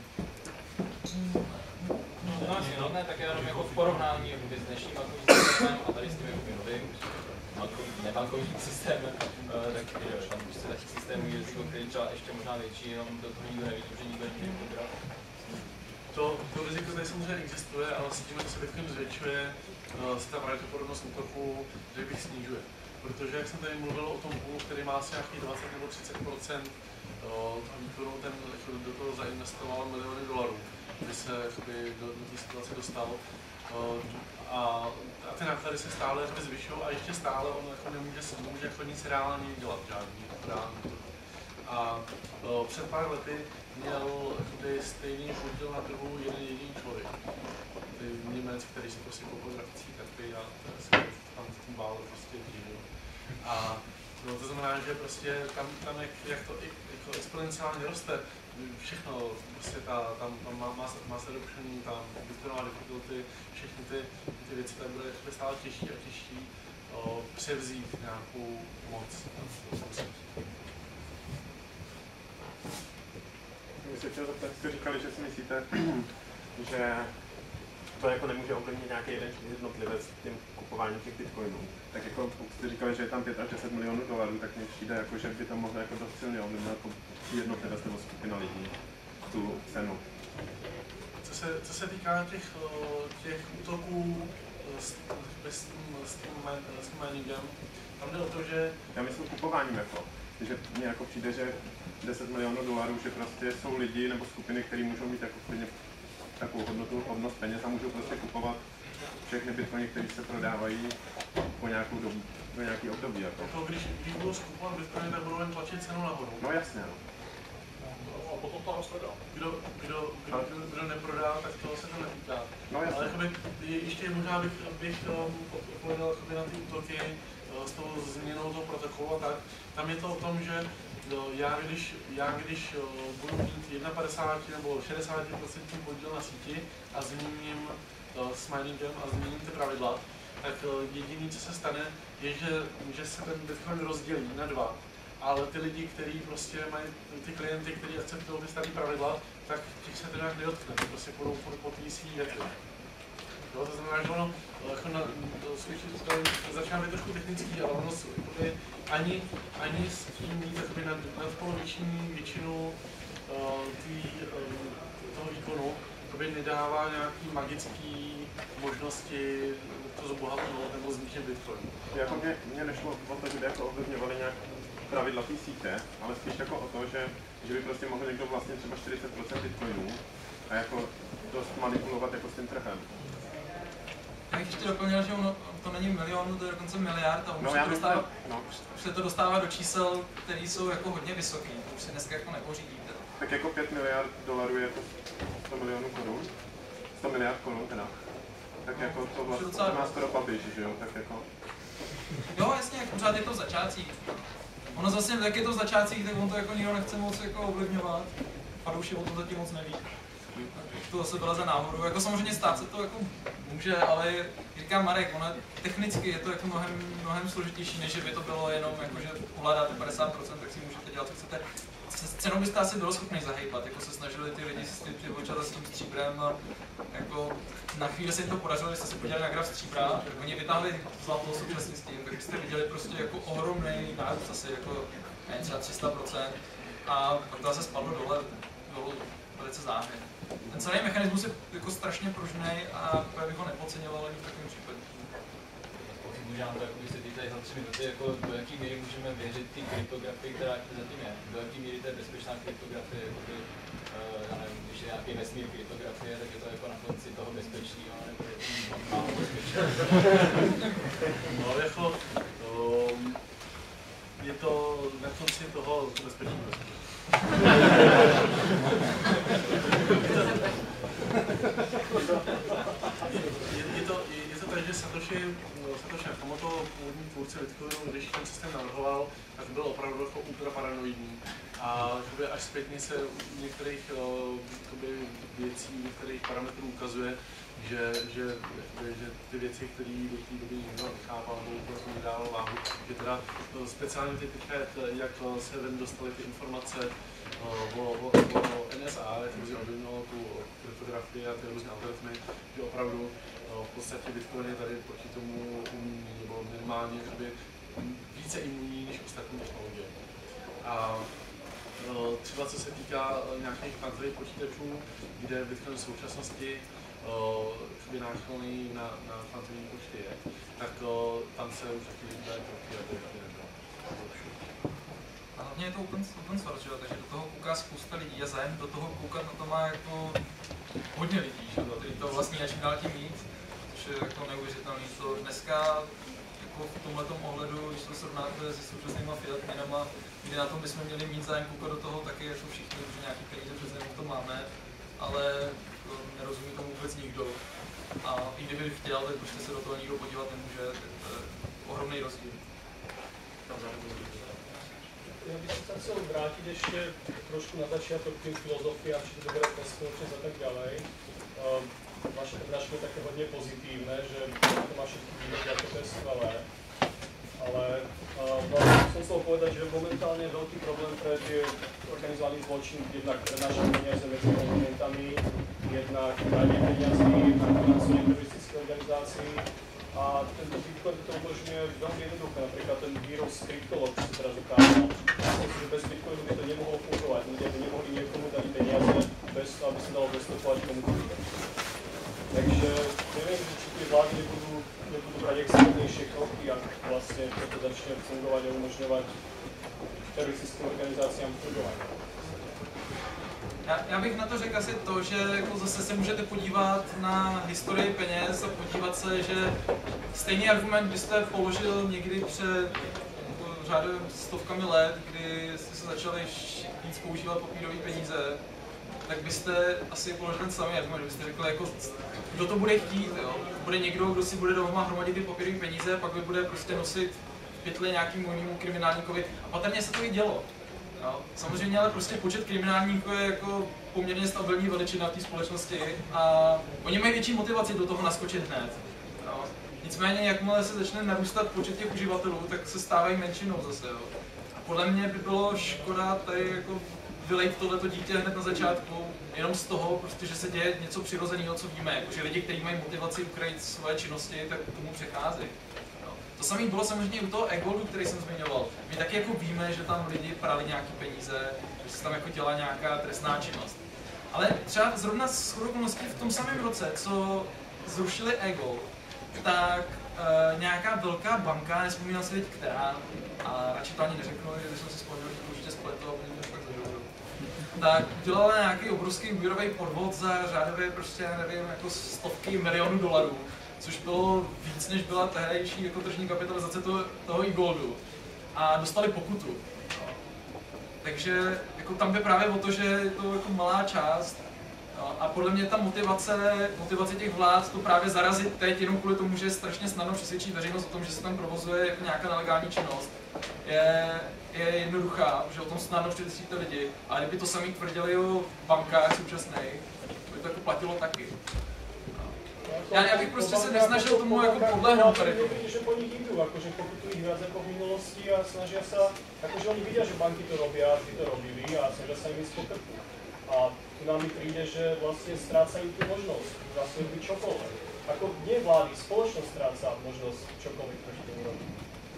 no, no, ne, tak jenom jako v porovnání s dnešním bankovním systémem a tady s tím jako novým, nebankovním systémem, tak tam prostě taky systém je riziko, který třeba ještě možná větší, jenom do toho nikdo nevidí, že nikdo nikdy nebral. To, to riziko tady samozřejmě existuje, ale s tím, že se Bitcoin zvětšuje, se ta pravděpodobnost útoku, že bych snižuje. Protože jak jsem tady mluvil o tom půlu, který má asi nějakých dvacet nebo třicet procent výkonu, ten do toho zainvestoval miliony dolarů, aby se do, do té situace dostal. A, a ty náklady se stále zvyšují a ještě stále on jako nemůže, nemůže jako nic reálně dělat, žádný reálný útok. A o, před pár lety měl jakoby, stejný podíl na trhu jeden jediný člověk. Němec, který si prostě koupil grafické karty a se tam s tím bál prostě díl. A no, to znamená, že prostě tam, tam jak, jak to jako exponenciálně roste, všechno, prostě ta, tam, tam má, má, má se dopuštění, tam bitcoinová difficulty, všechny ty, ty věci, tak bude stále těžší a těžší o, převzít nějakou moc. Vy jste chtěl zeptat, jste říkali, že si myslíte, že to jako nemůže ovlivnit nějaký jeden jednotlivec tím kupováním těch bitcoinů. Tak jako jste říkali, že je tam pět až deset milionů dolarů, tak mně přijde, jako, že by to mohlo jako dost silně ovlivnit jednotlivec nebo skupina lidí tu cenu. Co se, co se týká těch, těch útoků s, s, s tím miningem, tam jde o to, že... Já myslím kupováním jako, že mně jako přijde, že deset milionů dolarů, že prostě jsou lidi nebo skupiny, které můžou mít jako stejně takovou hodnotu, hodnost peněz a můžou prostě kupovat všechny bitcoiny, které se prodávají po nějakou dobu, po nějaký období. Jako. Jako když, když budou skupovat bitcoiny, tak budou jen tlačit cenu nahoru. No jasně, no. A potom to roste dál. Kdo, kdo, kdo, kdo, kdo neprodá, tak toho se to netýká. No jasně. Ale jakoby, ještě možná bych, bych odpověděl na ty útoky s tou změnou toho protokolu a tak. Tam je to o tom, že No, já když, já když o, budu mít padesát jedna nebo šedesát procent podíl na síti a změním o, s miningem a změním ty pravidla, tak o, jediné, co se stane, je, že, že se ten Bitcoin rozdělí na dva. Ale ty lidi, kteří prostě mají, ty klienty, kteří akceptují ty staré pravidla, tak těch se to nějak nedotkne, prostě půjdou po té svý větvi. To znamená, že ono jako na, to, začíná být trošku technický, ale ono jakoby, ani, ani s tím mít nad, nadpoloviční většinu uh, tý, um, toho výkonu jakoby, nedává nějaký magický možnosti to zobohatnout nebo zničit Bitcoin. Jako mě, mě nešlo o to, že by jako ovlivňovali nějak pravidla té sítě, ale spíš jako o to, že, že by prostě mohl někdo vlastně třeba čtyřicet procent Bitcoinů a jako dost manipulovat jako s tím trhem. Já bych ještě doplnil, že ono, to není milionů, to je dokonce miliard a už, no, se, to dostává, no. už se to dostává do čísel, které jsou jako hodně vysoké, to už se dneska jako nepořídíte. Tak jako pět miliard dolarů je to sto milionů korun, sto miliard korun teda. Tak no, jako to vlastně to má skoro papiž, že jo, tak jako... Jo, jasně, jak pořád je to v začátcích. Ono zase, jak je to v začátcích, tak on to jako nikdo nechce moc jako ovlivňovat. Padouši o tom zatím moc neví. To zase byla za náhodou. Jako samozřejmě stát se to jako může, ale říká Marek, ono technicky je to jako mnohem, mnohem složitější, než by to bylo jenom jako, že ovládáte padesát procent, tak si můžete dělat, co chcete. S cenou byste asi bylo schopný zahejpat, jako se snažili ty lidi s tím ty očata s tím stříbrem a jako na chvíli se jim to podařilo, když jste se podívali na graf stříbra, oni vytáhli zlato současně s tím, tak jste viděli prostě jako ohromný nárůst, asi jako ne, třeba tři sta procent a pak to zase spadlo dole, dolů velice záhy. Ten celý mechanismus je jako strašně pružný a právě bych ho nepodceňoval ani v takovém případě. Můžeme to jako vysvětlit tady za tři minuty, jako do jaký míry můžeme věřit té kryptografii, která zatím je. Do jaký míry to je bezpečná kryptografie, jakoby, uh, já nevím, když je nějaký vesmír kryptografie, tak je to jako na konci toho bezpečný, ale nebo je to málo bezpečný. No jako, um, je to na konci toho bezpečného. šéf tohoto původní tvůrce Bitcoinu, když ten systém navrhoval, tak byl opravdu jako ultra paranoidní. A že až zpětně se u některých uh, věcí, některých parametrů ukazuje, že, že, že ty věci, které do té doby nikdo nechápal, nebo to nedával váhu, že teda speciálně ty teďka, jak se ven dostaly ty informace o, o, o N S A, jak se objevilo tu kryptografii a ty různé algoritmy, že opravdu v podstatě Bitcoin je tady proti tomu umí, nebo minimálně více imunní než ostatní technologie. A třeba co se týká nějakých kvantových počítačů, kde Bitcoin v současnosti by náchylný na, na kvantový počty je, tak o, tam se už taky dají trochu, aby, aby nebylo. A hlavně je to open, open source, takže do toho kouká spousta lidí a zájem do toho koukat na to má jako hodně lidí, že? Teď to vlastně načím dál tím víc, což je jako neuvěřitelný. To dneska jako v tomhletom ohledu, když to srovnáte se současnýma fiat měnama, kdy na tom bychom měli mít zájem koukat do toho taky jako všichni, že nějaký peníze přece to máme, ale nerozumí tomu vůbec nikdo. A i kdyby chtěl, tak prostě se do toho nikdo podívat nemůže, tak to je ohromný rozdíl. Já bych se chcel vrátit ještě trošku na začiatok tým filozofii a či to bude spoločnosť a tak ďalej. Uh, vaše prednášky je také hodne pozitívne, že to má všetky vidieť, ako to je skvelé. Ale uh, vlastne som chcel povedať, že momentálne veľký problém pre tie organizovaný zločin, jednak prenášanie peniaze medzi kontinentami, jednak pranie peniazy, jednak financovanie teroristických organizácií. A tento Bitcoin to umožňuje veľmi jednoduché, napríklad ten vírus kryptolog, čo sa teraz ukázal. Myslím si, že bez Bitcoinu by to nemohlo fungovať, ľudia by nemohli niekomu dať peniaze, bez toho, aby sa dalo dostupovať komu to ide. Takže neviem, či tie vlády nebudú, nebudú brať extrémnejšie kroky, ak vlastne toto začne fungovať a umožňovať teroristickým organizáciám fungovanie. Já, já bych na to řekl asi to, že jako zase se můžete podívat na historii peněz a podívat se, že stejný argument byste položil někdy před řádem stovkami let, kdy jste se začali víc používat papírové peníze, tak byste asi položili ten samý argument, byste řekli, jako, kdo to bude chtít, jo? Bude někdo, kdo si bude doma hromadit ty papírové peníze, pak by bude prostě nosit pytle nějakému jinému kriminálníkovi a patrně se to i dělo. No, samozřejmě, ale prostě počet kriminálníků je jako poměrně stabilní veličina v té společnosti a oni mají větší motivaci do toho naskočit hned. No. Nicméně, jakmile se začne narůstat počet těch uživatelů, tak se stávají menšinou zase. Jo. A podle mě by bylo škoda tady jako vylejt tohleto dítě hned na začátku, jenom z toho, prostě, že se děje něco přirozeného, co víme, jako, že lidi, kteří mají motivaci ukrýt svoje činnosti, tak k tomu přecházejí. To samé bylo samozřejmě u toho e-goldu, který jsem zmiňoval. My taky jako víme, že tam lidi prali nějaké peníze, že se tam jako dělá nějaká trestná činnost. Ale třeba zrovna s okolností v tom samém roce, co zrušili e-gold, tak e, nějaká velká banka, nespomínám si teď která, a radši to ani neřeknu, že jsem si vzpomněl, že to určitě spletl, protože mě fakt zažil. Tak udělala nějaký obrovský úvěrový podvod za řádově prostě, nevím, jako stovky milionů dolarů. Což bylo víc, než byla tehdejší jako tržní kapitalizace toho, toho e-goldu. A dostali pokutu. No. Takže jako tam by právě o to, že je to jako malá část. No. A podle mě ta motivace, motivace těch vlád to právě zarazit teď, jenom kvůli tomu, že strašně snadno přesvědčí veřejnost o tom, že se tam provozuje jako nějaká nelegální činnost, je, je jednoduchá, že o tom snadno přesvědčíte lidi. A kdyby to sami tvrdili o bankách současných, by to jako platilo taky. Já, já bych prostě se nesnažil tomu jako podlehnout tady tomu. Že po nich idú, akože pokutujú ich viac ako v minulosti a snažia sa, akože oni vidia, že banky to robia, vždy to robili a snažia sa im ísť po krku. A tu nám mi príde, že vlastne strácajú tú možnosť, vlastne robiť čokoľvek. Ako nie vlády, spoločnosť stráca možnosť čokoľvek proti tomu robiť.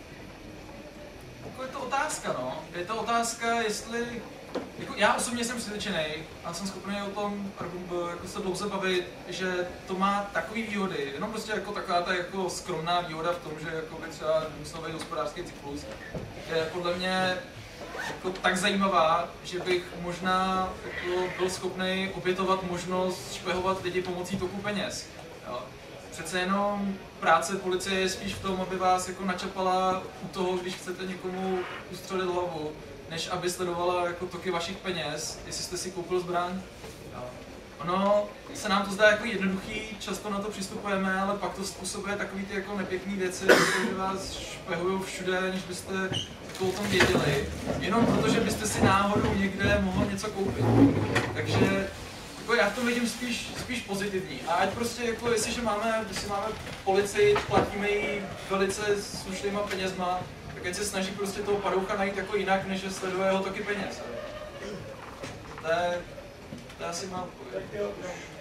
Jako je to otázka, no. Je to otázka, jestli... Jako já osobně jsem přesvědčený a jsem schopný o tom jako se dlouze bavit, že to má takové výhody, jenom prostě jako taková ta jako skromná výhoda v tom, že jako by třeba musel být hospodářský cyklus, je podle mě jako tak zajímavá, že bych možná jako byl schopný obětovat možnost špehovat lidi pomocí toku peněz. Jo. Přece jenom práce policie je spíš v tom, aby vás jako načapala u toho, když chcete někomu ustřelit hlavu, než aby sledovala jako toky vašich peněz, jestli jste si koupil zbraň. Jo. ono se nám to zdá jako jednoduchý, často na to přistupujeme, ale pak to způsobuje takový ty jako nepěkný věci, že vás špehují všude, než byste to o tom věděli, jenom protože byste si náhodou někde mohli něco koupit. Takže jako já v tom vidím spíš, spíš pozitivní. A ať prostě, jako jestliže máme, jestli máme policii, platíme ji velice slušnýma penězma, tak ať se snaží prostě toho padoucha najít jako jinak, než že sleduje jeho toky peněz. To je, to je asi má odpověď.